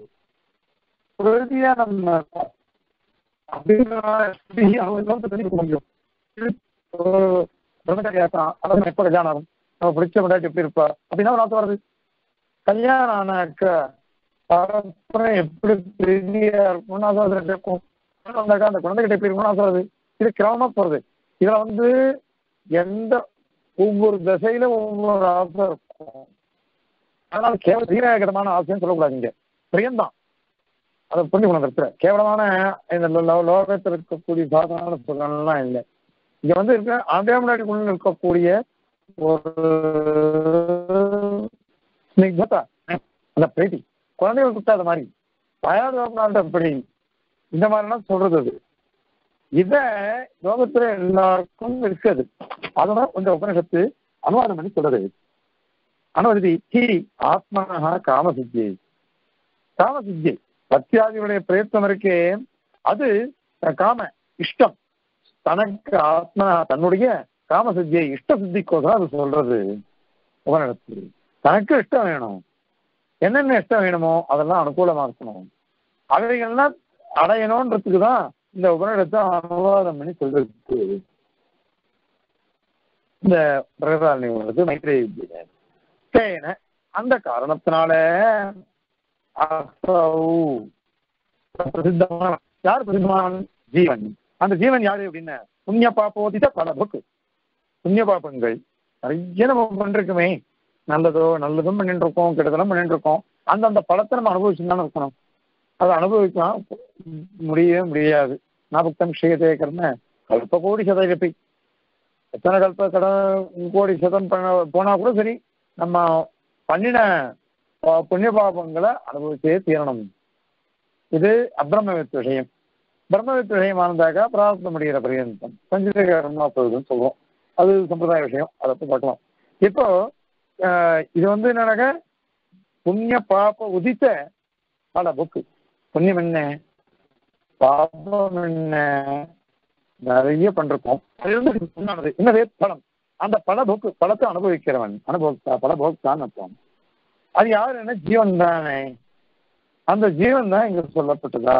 நம்ம எப்ப கல்யாணம் நம்ம பிடிச்ச முன்னாடி எப்படி இருப்பா அப்படின்னா ஒரு வருது. கல்யாணம் ஆனாக்க பரப்புறம் எப்படி பெரியா இருக்கும்னு ஆசை கேட்கும். அந்த குழந்தைகிட்ட எப்படி இருக்கும்னு ஆசை வருது. இது கிரமமா போறது. இதுல வந்து எந்த ஒவ்வொரு திசையில ஒவ்வொரு ஆசை இருக்கும். அதனால கேவல தீராகரமான ஆசைன்னு சொல்லக்கூடாது. இங்க பிரியம்தான் அதை புரிஞ்சு கொண்டு கேவலமான இந்த லோகத்தில் இருக்கக்கூடிய சாதாரண சுகம்லாம் இல்லை. இங்க வந்து இருக்க அதே முன்னாடி கொண்டு இருக்கக்கூடிய ஒரு ஸ்னிக்தா அந்த பிரீதி குழந்தைகள் கொடுத்தாத மாதிரி வயாத எப்படி இந்த மாதிரிலாம் சொல்றது. அது இத லோகத்துல எல்லாருக்கும் இருக்குது. அதனால கொஞ்சம் உபனிஷத்து அனுவாதம் பண்ணி சொல்றது. அனுமதி ஹி ஆத்மனா காமசித்தியை காமசித்தியை பத்தியாதிகளுடைய பிரயத்தனம் இருக்கே அது காம இஷ்டம் தனக்கு ஆத்மா தன்னுடைய காமசித்தியை இஷ்ட சித்திக்கோதான் அது சொல்றது. உபனிடத்து தனக்கு இஷ்டம் வேணும். என்னென்ன இஷ்டம் வேணுமோ அதெல்லாம் அனுகூலமா இருக்கணும். அவைகள்லாம் அடையணும்ன்றதுக்கு தான் இந்த உபனிடத்தை அனுவாதம் பண்ணி சொல்றது. இந்த பிரகதாரண்யம் மைத்ரேய அந்த காரணத்தினால பிரசித்தமான யார் பிரசித்தமான ஜீவன். அந்த ஜீவன் யாரு அப்படின்னா புண்ணிய பாப்போதித பல புக்கு புண்ணிய பாப்பங்கள் நிறைய நம்ம பண்ணிருக்குமே. நல்லதோ நல்லதும் பண்ணிட்டு இருக்கோம் கெட்டதெல்லாம் பண்ணிட்டு இருக்கோம். அந்தந்த பழத்தை நம்ம அனுபவிச்சுதானே இருக்கணும். அதை அனுபவிக்கலாம் முடியவே முடியாது. நாபக்தம் க்ஷயத்தேக்கர்னு கல்ப கோடி சதகப்பி எத்தனை கல்ப கட கோடி சதம் பண்ண போனா கூட சரி நம்ம பண்ணின புண்ணிய பாபங்களை அனுபவிச்சே தீரணும். இது அப்ரமவித் விஷயம். பிரம்மவித் விஷயமானதாக பிரார்த்தம் முடிகிற பரியந்தம் பஞ்சகர்மா போகுதுன்னு சொல்லுவோம். அது சம்பிரதாய விஷயம். அதை போய் பார்க்கலாம். இப்போ இது வந்து என்னன்னாக்க புண்ணிய பாப்ப உதித்த பல புக்கு புண்ணியம் என்ன பாபம் என்ன நிறைய பண்றோம். அது வந்து என்னது பலம். அந்த பல போக்கு பலத்தை அனுபவிக்கிறவன் அனுபவித்தா பல போக்தான் அர்த்தம். அது யாரு என்ன ஜீவன் தானே. அந்த ஜீவன் தான் இங்க சொல்லப்பட்டதா.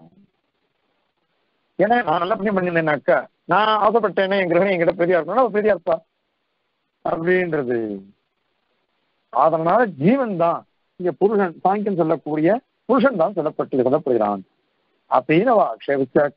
ஏன்னா நான் நல்லா புண்ணியம் பண்ணியிருந்தேன்னாக்கா நான் ஆசைப்பட்டேனே என் கிரகம் என்கிட்ட பெரியா இருக்கணும் பெரியா இருப்பா அப்படின்றது. அதனால ஜீவன் தான் இங்க புருஷன் சாங்கியம் சொல்லக்கூடிய புருஷன் தான் சொல்லப்பட்டு சொல்லப்படுகிறான் அப்படின்னு அவ ஆக்ஷேபிச்சாக்க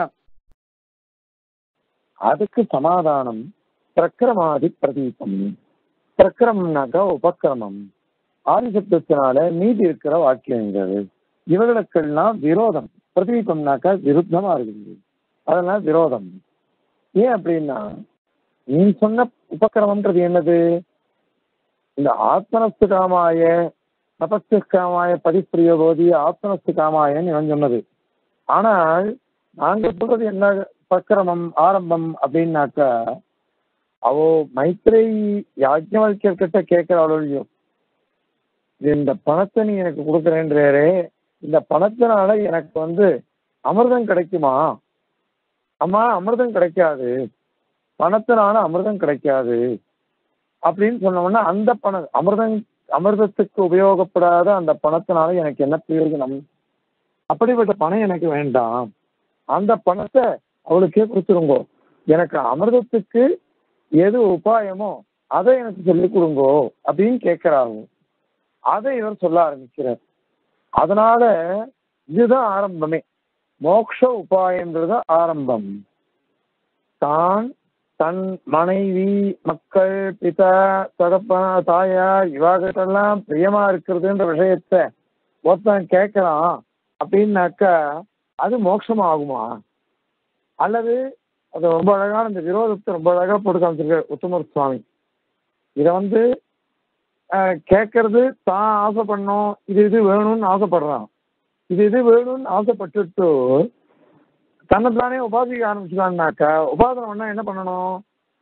அதுக்கு சமாதானம் பிரக்கிரமாதி பிரதீபம். பிரக்கிரமம்னாக்கா உபக்கிரமம். ஆதிசப்தத்தினால மீதி இருக்கிற வாக்கியங்கள் இவர்களுக்கெல்லாம் விரோதம். பிரதீபம்னாக்கா விருத்தமா இருக்குது. அதெல்லாம் விரோதம். ஏன் அப்படின்னா நீ சொன்ன உபக்கிரமம்ன்றது என்னது? இந்த ஆத்மனஸ்து காமாய தபஸ்து காமாய பதிப்பிரிய போதி ஆத்மனஸ்து காமாயன்னு இவன் சொன்னது. ஆனால் நாங்க சொல்றது என்ன பக்கிரமம் ஆரம்பம் அப்படின்னாக்கா அவோ மைத்ரே யாஜ்ஞவல்கியர் கிட்ட கேட்கிறாளோ இல்லையோ இந்த பணத்தை நீ எனக்கு கொடுக்குறேன்றே இந்த பணத்தினால எனக்கு வந்து அமிர்தம் கிடைக்குமா? அம்மா அமிர்தம் கிடைக்காது, பணத்தினால அமிர்தம் கிடைக்காது அப்படின்னு சொன்னோம்னா அந்த பணம் அமிர்தம் அமிர்தத்துக்கு உபயோகப்படாத அந்த பணத்தினால எனக்கு என்ன பிரயோஜனம்? அப்படிப்பட்ட பணம் எனக்கு வேண்டாம். அந்த பணத்தை அவளுக்கே கொடுத்துருங்கோ. எனக்கு அமிர்தத்துக்கு எது உபாயமோ அதை எனக்கு சொல்லிக் கொடுங்கோ அப்படின்னு கேட்கிறாங்க. அதை இவர் சொல்ல ஆரம்பிக்கிறார். அதனால இதுதான் ஆரம்பமே. மோக்ஷ உபாயன்றது ஆரம்பம். தான் தன் மனைவி மக்கள் பிதா தகப்ப தாயார் இவாகிட்டெல்லாம் பிரியமா இருக்கிறதுன்ற விஷயத்த ஒருத்தன் கேட்கறான் அப்படின்னாக்கா அது மோட்சமா ஆகுமா? அல்லது அது ரொம்ப அழகான இந்த விரோதத்தை ரொம்ப அழகா போட்டு காமிச்சிருக்க உத்தமர் சுவாமி. இதை வந்து கேட்கறது தான் ஆசைப்படணும், இது இது வேணும்னு ஆசைப்படுறான். இது இது வேணும்னு ஆசைப்பட்டுட்டு தன்னைத்தானே உபாசிக்க ஆரம்பிச்சுக்கான்னாக்கா உபாசனை பண்ணா என்ன பண்ணணும்?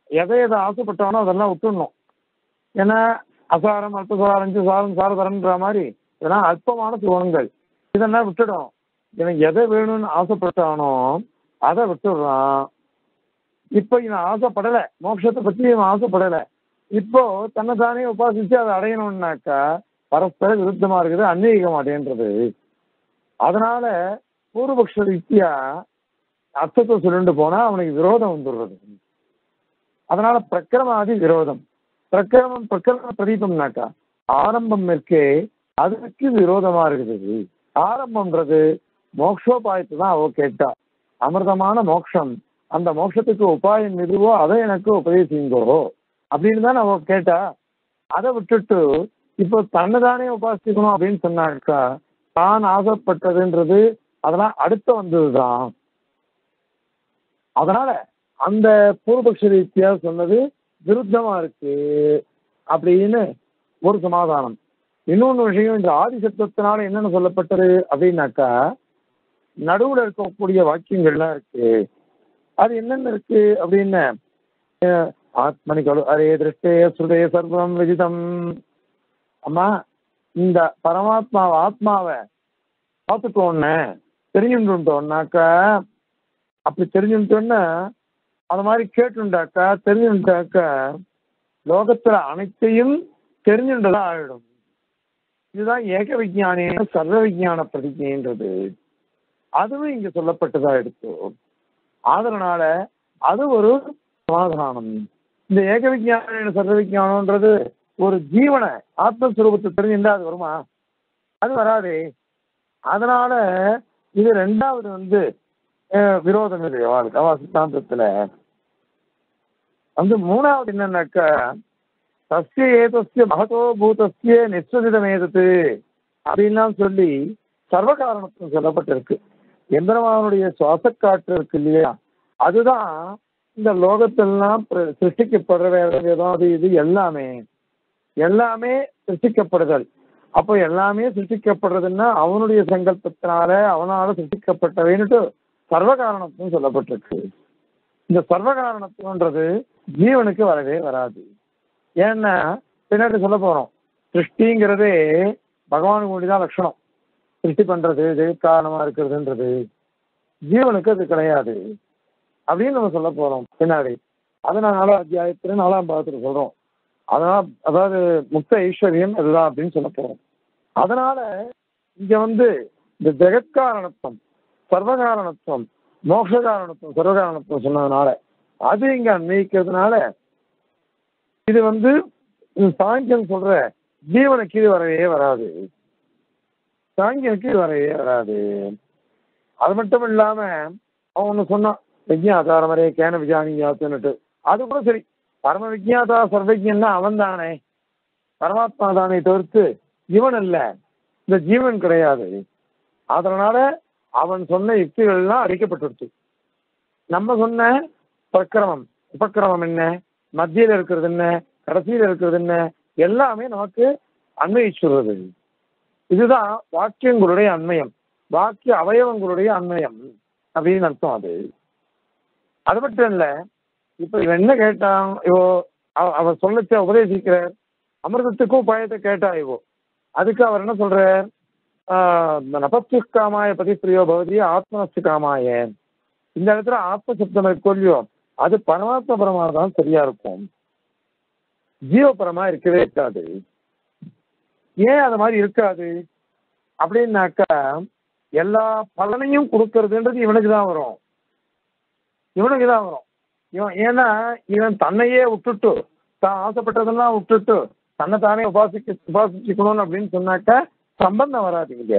எதை எதை ஆசைப்பட்டானோ அதெல்லாம் விட்டுடணும். ஏன்னா அசாரம் அல்பசாரம் அஞ்சு சாரம் சாரதரன்ற மாதிரி இதெல்லாம் அல்பமான சுகங்கள், இதெல்லாம் விட்டுடும். இவன் எதை வேணும்னு ஆசைப்பட்டானோ அதை விட்டுடுறான். இப்போ இவன் ஆசைப்படலை, மோட்சத்தை பற்றி இவன் ஆசைப்படலை. இப்போ தன்னைத்தானே உபாசிச்சு அதை அடையணும்னாக்கா பரஸ்பர விருத்தமா இருக்குது, அன்வயிக்க மாட்டேன்றது. அதனால பூர்வபக்ஷ ரீதியா அர்த்தத்தை சொல்லிட்டு போனா அவனுக்கு விரோதம் வந்துடுறது. அதனால பிரக்கிரமாதி விரோதம். பிரக்கிரமம் பிரக்கிரம பிரதீபம்னாக்கா ஆரம்பம் இருக்கே அதுக்கு விரோதமா இருக்குது. ஆரம்பம்ன்றது மோக்ஷோபாயத்தை தான் அவ கேட்டா, அமிர்தமான மோட்சம், அந்த மோட்சத்துக்கு உபாயம் எதுவோ அதை எனக்கு உபதேசிங்கோ அப்படின்னு தான் அவ கேட்டா. அதை விட்டுட்டு இப்போ தன்னைதானே உபாசிக்கணும் அப்படின்னு சொன்னாக்கா தான் ஆசைப்பட்டதுன்றது அதெல்லாம் அடுத்த வந்ததுதான். அதனால அந்த பூர்வபக்ஷ ரீதியா சொன்னது விருத்தமா இருக்கு அப்படின்னு ஒரு சமாதானம். இன்னொன்று விஷயம், இந்த ஆதிசப்தத்தினால என்னென்ன சொல்லப்பட்டது அப்படின்னாக்கா நடுவுல இருக்கக்கூடிய வாக்கியங்கள்லாம் இருக்கு. அது என்னென்ன இருக்கு அப்படின்னு, ஆத்மனி கலு அரே திருஷ்டே ஸ்ருதே சர்வம் விதிதம். அம்மா இந்த பரமாத்மா ஆத்மாவை பார்த்துட்டோன்னு தெரிஞ்சுட்டோம்னாக்கா, அப்படி தெரிஞ்சுட்டோன்னா அது மாதிரி கேட்டுண்டாக்கா தெரிஞ்சுட்டாக்கா லோகத்துல அனைத்தையும் தெரிஞ்சுட்டதா ஆயிடும். இதுதான் ஏக விஞ்ஞானிய சர்வ விஞ்ஞான பிரதிஜைன்றது. அதுவும் இங்க சொல்லப்பட்டதா எடுத்து. அதனால அது ஒரு சமாதானம். இந்த ஏக விஞ்ஞான சர்வ விஞ்ஞானம்ன்றது ஒரு ஜீவனை ஆத்மஸ்வரூபத்தை தெரிஞ்சுட்டா அது வருமா? அது வராது. அதனால இது ரெண்டாவது வந்து விரோதம் இது அவளுக்கு அவ சித்தாந்தத்துல. வந்து மூணாவது என்னன்னாக்கா சஸ்ய ஏதஸ்ய மகதோ பூதஸ்ய நிஸ்வசிதமேதத்து அப்படின்லாம் சொல்லி சர்வகாரணத்துவம் சொல்லப்பட்டிருக்கு. எந்திரமாவனுடைய சுவாசக்காற்று இருக்கு இல்லையா, அதுதான் இந்த லோகத்தெல்லாம் சிருஷ்டிக்கப்படுற ஏதாவது இது எல்லாமே எல்லாமே சிருஷ்டிக்கப்படுதல். அப்போ எல்லாமே சிருஷ்டிக்கப்படுறதுன்னா அவனுடைய சங்கல்பத்தினால அவனால சிருஷ்டிக்கப்பட்டவைன்னுட்டு சர்வகாரணத்துவம் சொல்லப்பட்டிருக்கு. இந்த சர்வகாரணத்துவன்றது ஜீவனுக்கு வரவே வராது. ஏன்னா பின்னாடி சொல்ல போறோம், சிருஷ்டிங்கிறதே பகவானுக்கு வேண்டிதான் லட்சணம். சிருஷ்டி பண்றது காரணமா இருக்கிறதுன்றது ஜீவனுக்கு அது கிடையாது அப்படின்னு நம்ம சொல்ல போறோம் பின்னாடி. அதை நான் நாலாம் அத்தியாயத்துல நாலாம் பாகத்துல சொல்றோம். அதனால அதாவது முக்த ஐஸ்வர்யம் அதுதான் அப்படின்னு சொல்ல போறோம். அதனால இங்க வந்து இந்த ஜெகத்காரணத்துவம் சர்வகாரணத்துவம் மோட்சகாரணத்துவம் சர்வகாரணத்துவம் சொன்னதுனால அது இங்க அன்வயிக்கிறதுனால இது வந்து சாங்கியம் சொல்ற ஜீவனுக்கு இது வரவே வராது. சாங்கியனுக்கு இது வரவே வராது. அது மட்டும் இல்லாம அவன் ஒண்ணு சொன்னான், விஜயாதாரமரே கேன விஜயானியாத்துன்னுட்டு. அது கூட சரி, பரம விஜயாதா சர்வஜன்னா அவன் தானே, பரமாத்மா தானே தவிர்த்து இவன் அல்ல, இந்த ஜீவன் கிடையாது. அதனால அவன் சொன்ன யுக்திகள்லாம் அழிக்கப்பட்டுடுச்சு. நம்ம சொன்ன பிரக்கிரமம் உபக்கிரமம் என்ன, மத்தியில் இருக்கிறது என்ன, கடைசியில் இருக்கிறது என்ன, எல்லாமே நமக்கு அன்வயிச்சுடுறது. இதுதான் வாக்கியங்களுடைய அன்வயம், வாக்கிய அவயவங்களுடைய அன்வயம் அப்படின்னு அர்த்தம். அது அது மட்டும் இல்ல, இப்ப இவன் என்ன கேட்டான், இவோ அவர் சொல்லச்ச உபதேசிக்கிற அமிர்தத்துக்கும் உபாயத்தை கேட்டா இவோ, அதுக்கு அவர் என்ன சொல்ற, நபத்து காமாய பதிப்பிரியோ பகுதி ஆத்மனஸ்து காமாய. இந்த இடத்துல ஆத்ம சப்தம் கொல்லியோ அது பரமாத்ம பரமா தான் சரியா இருக்கும், ஜீவபரமா இருக்கவே இருக்காது. ஏன் அது மாதிரி இருக்காது அப்படின்னாக்கா எல்லா பலனையும் கொடுக்கறதுன்றது இவனுக்கு தான் வரும், இவனுக்கு தான் வரும். இவன் ஏன்னா இவன் தன்னையே விட்டுட்டு தான் ஆசைப்பட்டதெல்லாம் விட்டுட்டு தன்னை தானே உபாசிக்க உபாசிச்சுக்கணும்னு அப்படின்னு சொன்னாக்கா சம்பந்தம் வராது. இங்க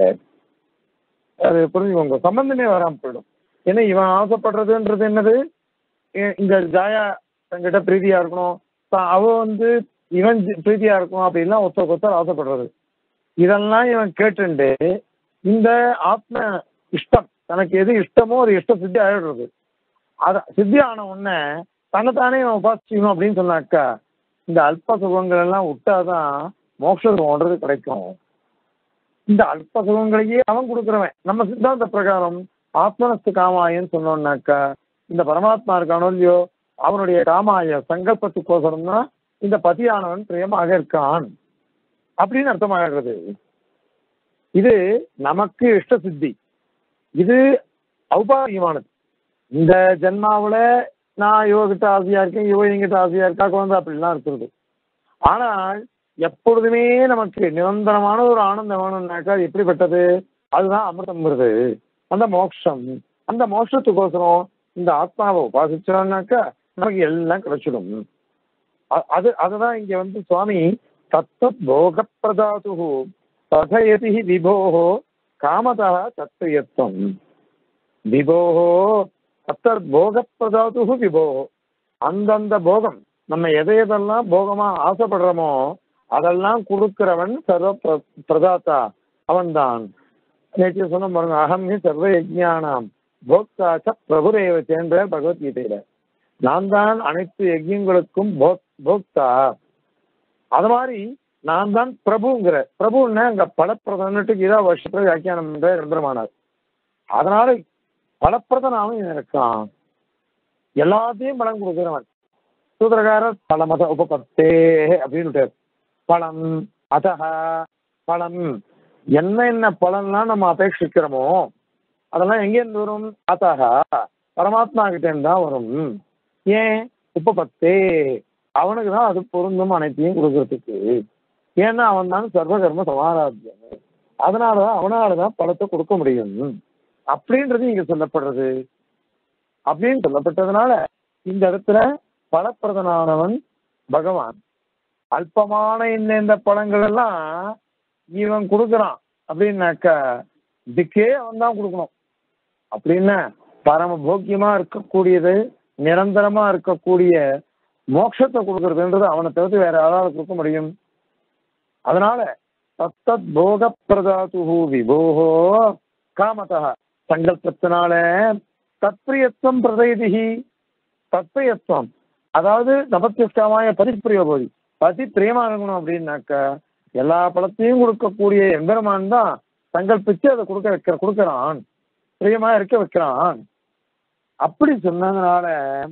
அது புரிஞ்சுக்கோங்க, சம்பந்தமே வராம போயிடும். ஏன்னா இவன் ஆசைப்படுறதுன்றது என்னது, இந்த ஜாயா தங்கிட்ட பிரீதியா இருக்கணும், அவ வந்து இவன் பிரீதியா இருக்கணும் அப்படின்லாம் ஒருத்தர் ஒருத்தர் ஆசைப்படுறது. இதெல்லாம் இவன் கேட்டுண்டு இந்த ஆத்ம இஷ்டம் தனக்கு எது இஷ்டமோ ஒரு இஷ்ட சித்தி ஆயிடுறது. அத சித்தி ஆன உடனே தன்னைத்தானே இவன் உபாசிக்கணும் அப்படின்னு சொன்னாக்கா இந்த அல்ப சுகங்கள் எல்லாம் விட்டாதான் மோட்ச சுகம்ன்றது கிடைக்கும். இந்த அல்ப சுகங்களையே அவன் கொடுக்குறவன். நம்ம சித்தாந்த பிரகாரம் ஆத்மனஸ்து காமாயன்னு சொன்னோம்னாக்கா இந்த பரமாத்மா இருக்கானோ இல்லையோ அவனுடைய காமாய சங்கல்பத்துக்கோசரம் தான் இந்த பதியானவன் பிரியமாக இருக்கான் அப்படின்னு அர்த்தமாகிறது. இது நமக்கு இஷ்ட சித்தி, இது ஔபாரியமானது. இந்த ஜென்மாவுல நான் யுவகிட்ட ஆசையா இருக்கேன், யுவகிட்ட ஆசையா இருக்கா, குழந்தை அப்படிலாம் இருக்கிறது. ஆனால் எப்பொழுதுமே நமக்கு நிரந்தரமான ஒரு ஆனந்தம் வேணும்னாக்கா எப்படிப்பட்டது? அதுதான் அமிர்தம்ங்கிறது, அந்த மோட்சம். அந்த மோட்சத்துக்கோசரம் இந்த ஆத்மாவை உபாசிச்சோம்னாக்கா நமக்கு எல்லாம் கிடைச்சிடும். அது அதுதான் இங்க வந்து சுவாமி தத்தத் போக பிரதாது ததயதி விபோஹோ காமதா தத்யத்வம். விபோஹோ தத்தத் போக பிரதாது விபோஹோ, அந்தந்த போகம் நம்ம எதை எதெல்லாம் போகமா ஆசைப்படுறோமோ அதெல்லாம் கொடுக்கிறவன் சர்வ பிரதாத்தா, அவன்தான். நேற்று சொன்ன பாருங்க, அகம் ஹி சர்வ யஜ்ஞானாம் போக்தாச்ச பிரபுரேவ சேர்ந்த பகவத்கீதையில, நான் தான் அனைத்து யஜ்யங்களுக்கும் போக்தா. அது மாதிரி நான் தான் பிரபுங்கிற, பிரபுன்னா அங்க பலப்பிரதன்னுட்டு கீதா வருஷத்துல வியாக்கியானம் என்ற நிரந்தரமானார். அதனால பலப்பிரதனாவும் இருக்கான், எல்லாத்தையும் பலம் கொடுக்கிறவன். சூத்திரகாரர் பலமத உபபத்தே அப்படின்னு பலம் அதஹ பலம், என்ன என்ன பலன்லாம் நம்ம அபேட்சிக்கிறோமோ அதெல்லாம் எங்கேருந்து வரும்? அதஹ பரமாத்மா கிட்டேருந்து தான் வரும். ஏன்? உபபத்தே, அவனுக்கு தான் அது பொருந்தும் அனைத்தையும் கொடுக்கறதுக்கு. ஏன்னா அவன் தான் சர்வகர்ம சமாராத்தியம், அதனாலதான் அவனாலதான் பலத்தை கொடுக்க முடியும் அப்படின்றது இங்க சொல்லப்படுறது. அப்படின்னு சொல்லப்பட்டதுனால இந்த இடத்துல பலப்பிரதனானவன் பகவான். அல்பமான இந்த பழங்கள் எல்லாம் இவன் கொடுக்குறான் அப்படின்னாக்கா இதுக்கே அவன் தான் கொடுக்கணும். அப்படின்னா பரம போக்கியமா இருக்கக்கூடியது, நிரந்தரமா இருக்கக்கூடிய மோட்சத்தை கொடுக்கறதுன்றது அவனை தவிர்த்து வேற யாராவது கொடுக்க முடியும்? அதனால தத்தத் போக பிரதாது விபோஹோ காமதா, சங்கல்பத்தினால தத்பிரியத்துவம் பிரதயதிஹி, தத்பிரியத்துவம் அதாவது நபத்தியஸ்காமாய பரிப்பிரியோபோதி, பதி பிரியமா இருக்கணும் அப்படின்னாக்க எல்லா பழத்தையும் கொடுக்கக்கூடிய எம்பெருமான் தான் சங்கல்பிச்சு அதை கொடுக்க வைக்கிற கொடுக்கறான், பிரியமா இருக்க வைக்கிறான். அப்படி சொன்னதுனால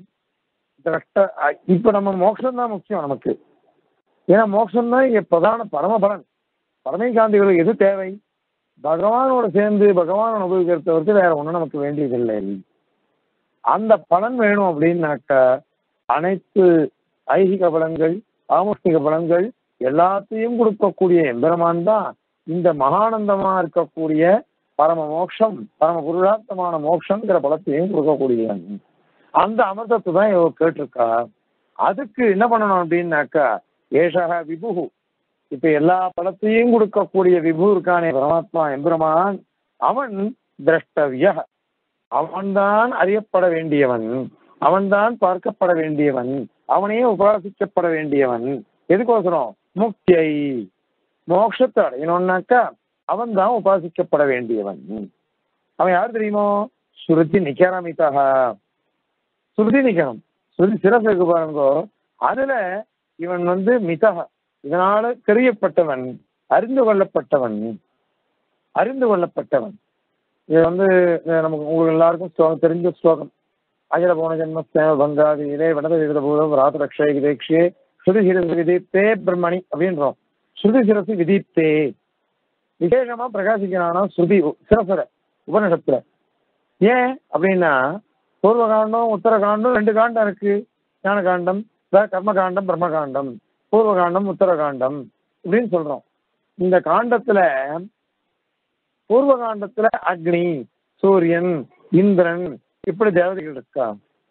இப்ப நம்ம மோட்சம் தான் முக்கியம் நமக்கு. ஏன்னா மோட்சம் தான் இங்க பிரதான பரமபலன். பரமகாந்திகளுக்கு எது தேவை? பகவானோட சேர்ந்து பகவான் அனுபவிக்கிறத வரைக்கும் வேற ஒண்ணும் நமக்கு வேண்டியதில்லை. அந்த பலன் வேணும் அப்படின்னாக்க அனைத்து ஐகிக பலன்கள் ஆமுஷ்டிக பலன்கள் எல்லாத்தையும் கொடுக்கக்கூடிய எம்பெருமான் தான் இந்த மகானந்தமா இருக்கக்கூடிய பரம மோட்சம், பரம புருஷார்த்தமான மோட்சங்கிற பலத்தையும் கொடுக்கக்கூடியவன். அந்த அமிர்தத்தை தான் இவ கேட்டிருக்கா. அதுக்கு என்ன பண்ணணும் அப்படின்னாக்கா ஏஷக விபுகு, இப்ப எல்லா பலத்தையும் கொடுக்கக்கூடிய விபு இருக்கானே பரமாத்மா எம்பெருமான், அவன் திரஷ்டவிய, அவன்தான் அறியப்பட வேண்டியவன், அவன்தான் பார்க்கப்பட வேண்டியவன், அவனே உபாசிக்கப்பட வேண்டியவன். எதுக்கோசரம்? முக்தியை, மோட்சத்தை அடையணும்னாக்கா அவன் தான் உபாசிக்கப்பட வேண்டியவன். அவன் யார் தெரியுமோ? ஸ்ருதி நிகரமிதா. ஸ்ருதி நிகரம், ஸ்ருதி சிரசுக்கு பாருங்கோ, அதுல இவன் வந்து மிதக, இதனால தெரியப்பட்டவன், அறிந்து கொள்ளப்பட்டவன், அறிந்து கொள்ளப்பட்டவன். இது வந்து நமக்கு உங்களுக்கு எல்லாருக்கும் ஸ்லோகம் தெரிஞ்ச ஸ்லோகம். அகில போன ஜென்மஸ்தேவ பங்காதி இதே வடத வித பூதம் ராத ரக்ஷே விதேக்ஷே ஸ்ருதி சிரசு விதீப்தே பிரம்மணி அப்படின்றோம். ஸ்ருதி சிரசு விதீப்தே, விசேஷமா பிரகாசிக்கிறானா ஸ்ருதி சிரசர உபனிஷத்துல. ஏன் அப்படின்னா பூர்வகாண்டம் உத்தரகாண்டம் ரெண்டு காண்டம் இருக்கு. ஞான காண்டம், கர்மகாண்டம், பிரம்மகாண்டம், பூர்வகாண்டம் உத்தரகாண்டம் அப்படின்னு சொல்றோம். இந்த காண்டத்துல பூர்வகாண்டத்துல அக்னி, சூரியன், இந்திரன் இப்படி தேவதைகள் இருக்கா.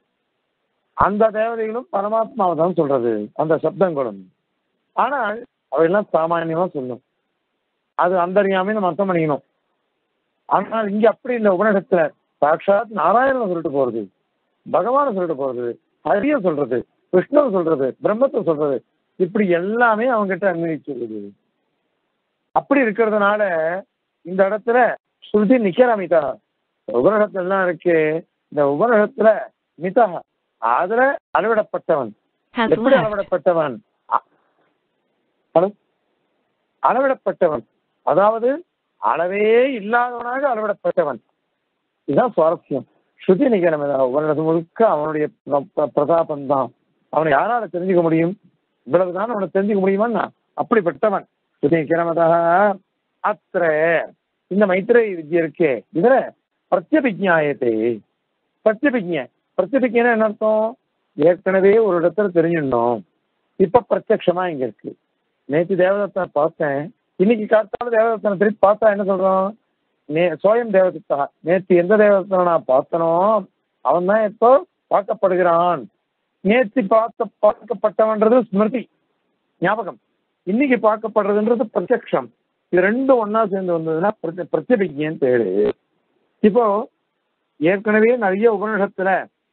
அந்த தேவதைகளும் பரமாத்மாவை தான் சொல்றது அந்த சப்தங்களும். ஆனால் அவையெல்லாம் சாமானியமா சொல்லும், அது அந்தரியாமே நம்ம அர்த்தம் பண்ணிக்கணும். ஆனால் இங்க அப்படி இந்த உபநிஷத்துல சாட்சாத் நாராயணனை சொல்லிட்டு போறது, பகவானை சொல்லிட்டு போறது, ஹரிய சொல்றது, விஷ்ணுவை சொல்றது, பிரம்மத்தை சொல்றது, இப்படி எல்லாமே அவங்ககிட்ட அன்வயிச்சுள்ளது. அப்படி இருக்கிறதுனால இந்த இடத்துல ஸ்ருதி நிகரமிதா, உபநிஷத்துல எல்லாம் இருக்கு. இந்த உபநிஷத்துல மிதா, அதுல அளவிடப்பட்டவன். எப்படி அளவிடப்பட்டவன்? அளவிடப்பட்டவன் அதாவது அளவே இல்லாதவனாக அளவிடப்பட்டவன். இதுதான் சுவாரஸ்யம். ஸ்ருதி நிகரமிதா உபனிஷத்து முழுக்க அவனுடைய பிரதாபம் தான். அவனை யாரால தெரிஞ்சுக்க முடியும்? இவ்வளவுதான் அவனை தெரிஞ்சுக்க முடியுமான்னா அப்படிப்பட்டவன். ஸ்ருதி நிகரமதா அத்திர இந்த மைத்ரேயி வித்யா இருக்கே இதுல பிரத்யபிஜாயத்தை பிரத்யபிஜ பிரத்யபிஜனா என்ன அர்த்தம்? ஏற்கனவே ஒரு இடத்துல தெரிஞ்சிடணும், இப்ப பிரத்யக்ஷமா இங்க இருக்கு. நேற்று தேவதத்தனை பார்த்தேன், இன்னைக்கு காத்தாலும் தேவதத்தனை திருப்பி பார்த்தா என்ன சொல்றோம்? நே சோயம் தேவதத்தா, நேற்று எந்த தேவதத்தனை நான் பார்த்தனோ அவன் தான் இப்போ பார்க்கப்படுகிறான். நேற்று பார்க்க பார்க்கப்பட்டவன்றது ஸ்மிருதி ஞாபகம், இன்னைக்கு பார்க்கப்படுறதுன்றது பிரத்யக்ஷம். இது ரெண்டும் ஒன்னா சேர்ந்து வந்ததுன்னா பிரத்யபிஜன்னு பேரு. இப்போ ஏற்கனவே நிறைய உபநிஷத்துல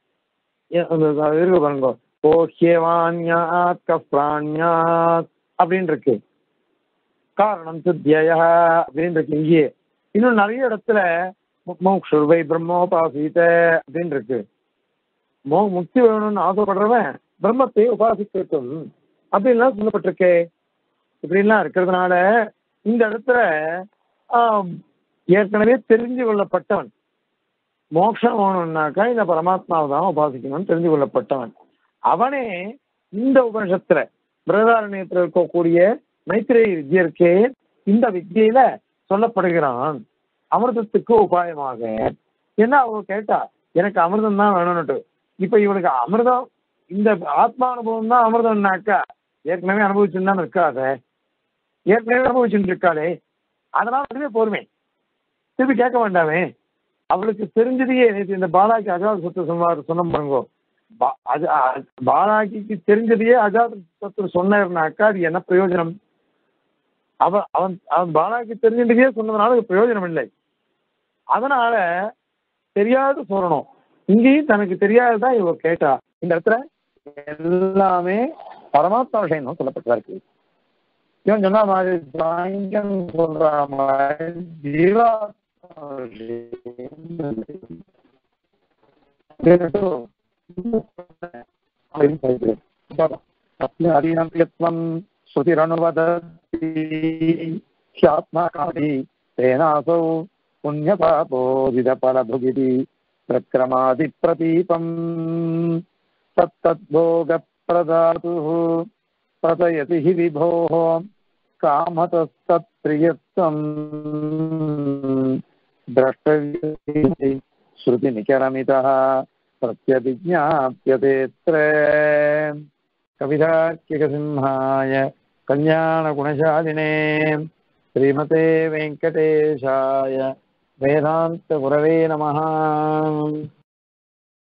இருக்கு பாருங்க, ஓஹ்யவான்யாத் கப்ராண்யாத் அப்படின்னு இருக்கு, காரணம் சித்தியா அப்படின்னு இருக்கு. இங்கேயே இன்னும் நிறைய இடத்துல மோக்ஷுர்வை பிரம்மோபாசித அப்படின்னு இருக்கு. மோ முக்தி வேணும்னு ஆசைப்படுறவன் பிரம்மத்தை உபாசிக்கட்டும் அப்படின்லாம் சொல்லப்பட்டிருக்கே. இப்படின்லாம் இருக்கிறதுனால இந்த இடத்துல ஆஹ் ஏற்கனவே தெரிஞ்சு கொள்ளப்பட்டவன், மோட்சம் வேணும்னாக்கா இந்த பரமாத்மாவை தான் உபாசிக்கணும்னு தெரிஞ்சு கொள்ளப்பட்டவன் அவனே இந்த உபனிஷத்துல பிரதாரண்யத்தில் இருக்கக்கூடிய மைத்ரேயி வித்யர்க்கே இந்த வித்தியில சொல்லப்படுகிறான் அமிர்தத்துக்கு உபாயமாக. ஏன்னா அவ கேட்டா எனக்கு அமிர்தம் தான் வேணும்னுட்டு. இப்ப இவனுக்கு அமிர்தம், இந்த ஆத்மானுபவம் தான் அமிர்தம்னாக்கா ஏற்கனவே அனுபவிச்சுன்னு இருக்காத, ஏற்கனவே அனுபவிச்சுட்டு இருக்காளே, அதனால அதுவே போருமே, திருப்பி கேட்க வேண்டாமே. அவளுக்கு தெரிஞ்சதையே இந்த பாலாக்கி அஜாத சத்து சொன்னார் சொன்ன பாருங்கோ, அது பாலாக்கிக்கு தெரிஞ்சதையே அஜாத சத்து சொன்னாருனாக்கா அது என்ன பிரயோஜனம்? அவன் அவன் அவன் பாலாக்கி தெரிஞ்சதையே சொன்னதுனால அது பிரயோஜனம் இல்லை. அதனால தெரியாது சொல்லணும். இங்கேயும் தனக்கு தெரியாதுதான் இவ கேட்டா. இந்த இடத்துல எல்லாமே பரமாத்மா விஷயம் தான் சொல்லப்பட்டதா இருக்கு. இவன் சொன்ன மாதிரி சொல்ற மாதிரி ஜீவா அதீனம் ஸ்ருதிரனுவததி ஹ்யாத்மாகாரி தேனாசௌ புண்ணியபாபோதித பலபுகிதி பிரக்ரமாதி பிரதீபம் தத்தத்போக பிரதாதுः பிரதயதி ஹி விபோः காமதஸ்தத்ப்ரியத்வம் द्रष्टव्य श्रुति निकरमितः प्रत्यभिज्ञाप्यतेऽत्र कवितार्किकसिंहाय कल्याणगुणशालिने श्रीमते वेङ्कटेशाय वेदान्तगुरवे नमः।